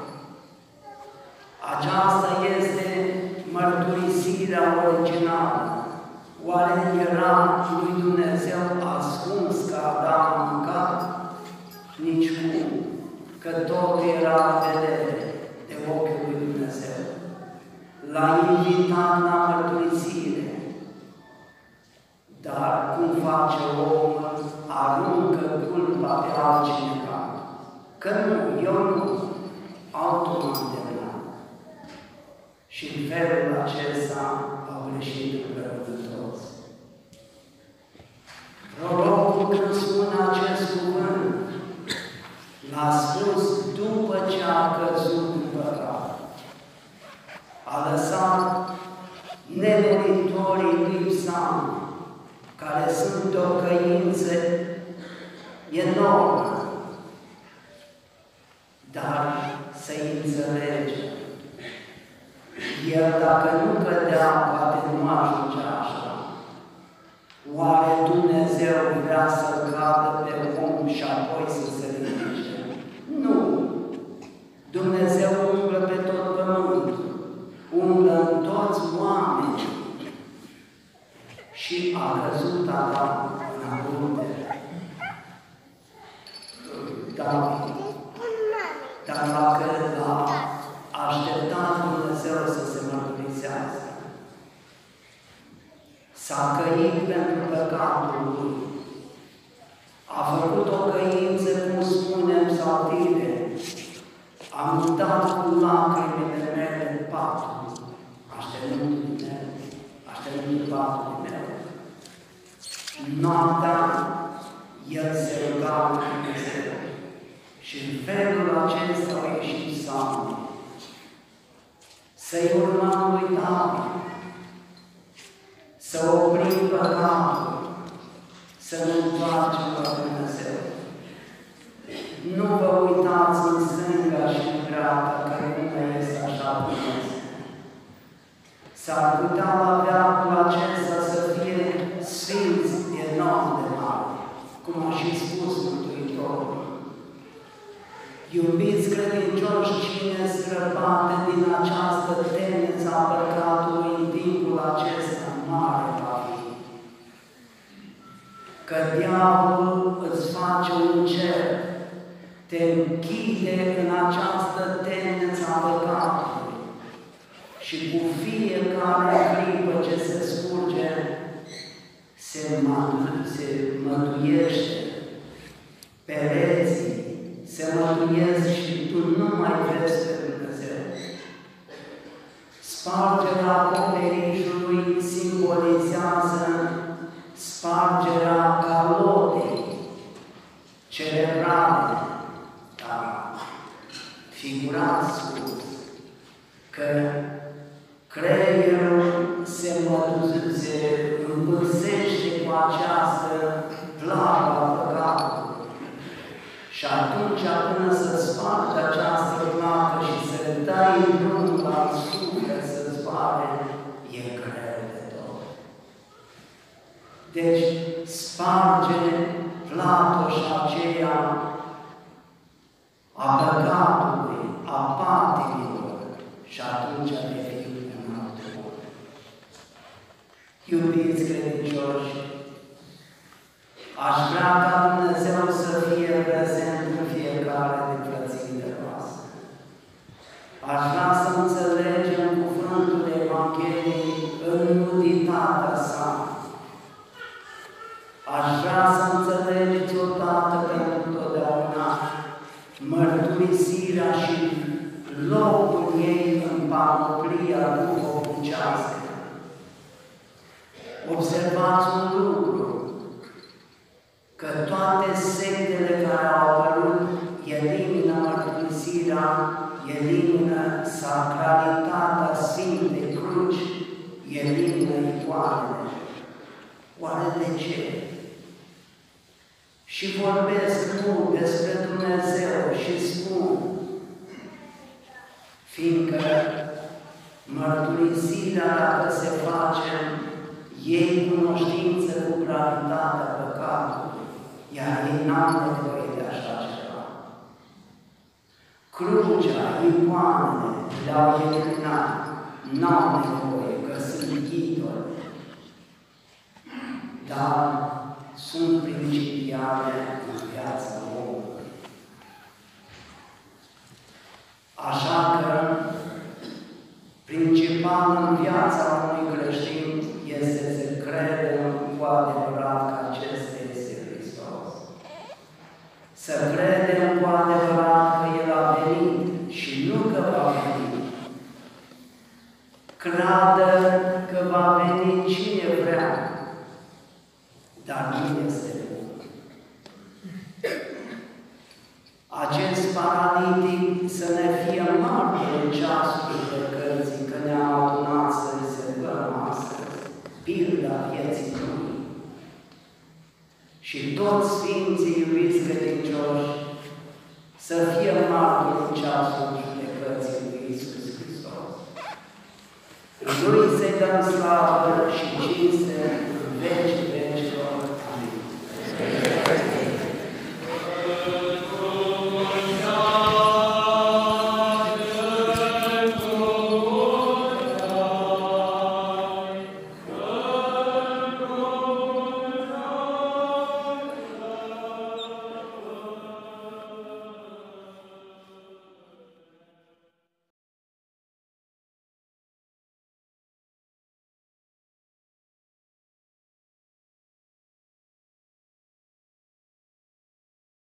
Aceasta este mărturisirea originală. Oare era lui Dumnezeu ascuns că Adam a mâncat? Nici cum, că tot era vedere de ochiul lui Dumnezeu. L-a invitat la mărturisire, dar cum face omul, aruncă culpa pe altcineva. Că nu, eu nu, altul m-a îndemnat. Și în felul acesta au greșit împreună toți. Prorocul, când spune acest cuvânt, l-a spus după ce a căzut în păcat. A lăsat nemuritorii lui Psalm, care sunt o căință enormă, dar să-i înțelege. El, dacă nu cădea, poate nu ajunge așa. Oare Dumnezeu vrea să-l cadă pe om și apoi să se ridice? Nu! Dumnezeu umblă pe tot pământul, umblă în toți oamenii și a căzut Adam în adultere. David. Dar dacă l-a așteptat Dumnezeu să se mărturisească, s-a căit pentru păcatul lui, a făcut o căință, cum spunem, saltire, sfatul meu. Noaptea, el se ruga lui Dumnezeu și în felul acesta au ieșit Samuel. Să-i urmăm lui David, să oprim păcatul, să ne întoarcem la Dumnezeu. Nu vă uitați în stânga și în dreapta, că lumea este așa Dumnezeu. S-ar putea la veacul acesta să fie sfinți enorm de mari, cum a și spus Mântuitorul. Iubiți credincioși, cine străbate din această temniță a păcatului în timpul acesta mare va fi. Că diavolul îți face un cer, te închide în această temniță a păcatului și cu fiecare clipă ce se scurge, se mătuiește pereții, se mătuiesc și tu nu mai vezi pe Dumnezeu. Spargerea acoperișului simbolizează spargerea calotei cerebrale, dar figurat spus, că creierul se îmbârsește cu această plagă a păcatului. Și atunci, până să spargi această plagă și să dai drumul la suflet să zboare, e greu de tot. Deci, sparge platoșa aceea a păcatului, a patimilor, și atunci devii un alt om. Iubiți credincioși, aș vrea ca Dumnezeu să fie prezent în fiecare din frățiile noastre. Aș vrea să înțelegem cuvântul Evangheliei în nuditatea sa. Aș vrea să înțelegeți odată pentru totdeauna mărturisirea și locul ei în panoplia duhovnicească. Observați un lucru, că toate sectele care au apărut elimină mărturisirea, elimină sacralitatea Sfintei Cruci, elimină icoanele. Oare de ce? Și vorbesc mult despre Dumnezeu și spun, fiindcă mărturisirea, dacă se face, ei cunoștință cu gravitatea păcatului, iar ei n-au nevoie de așa ceva. Crucea, icoanele le-au eliminat, n-au nevoie, că sunt idoli, dar sunt principiale în viața omului. Așa că principal în viața unui creștin este să crede cu adevărat că acesta este Hristos. Să credem cu adevărat că El a venit și nu că va veni. Creadă că va veni cine vrea, dar nu este bun. Acest paralitic să ne fie martor în ceasul judecății, că ne-am adunat să ne sărbăm astăzi, pilda vieții Lui. Și toți Sfinții iubiți credincioși să fie martor în ceasul judecății lui Iisus Hristos. Lui să-i dăm slavă și cinste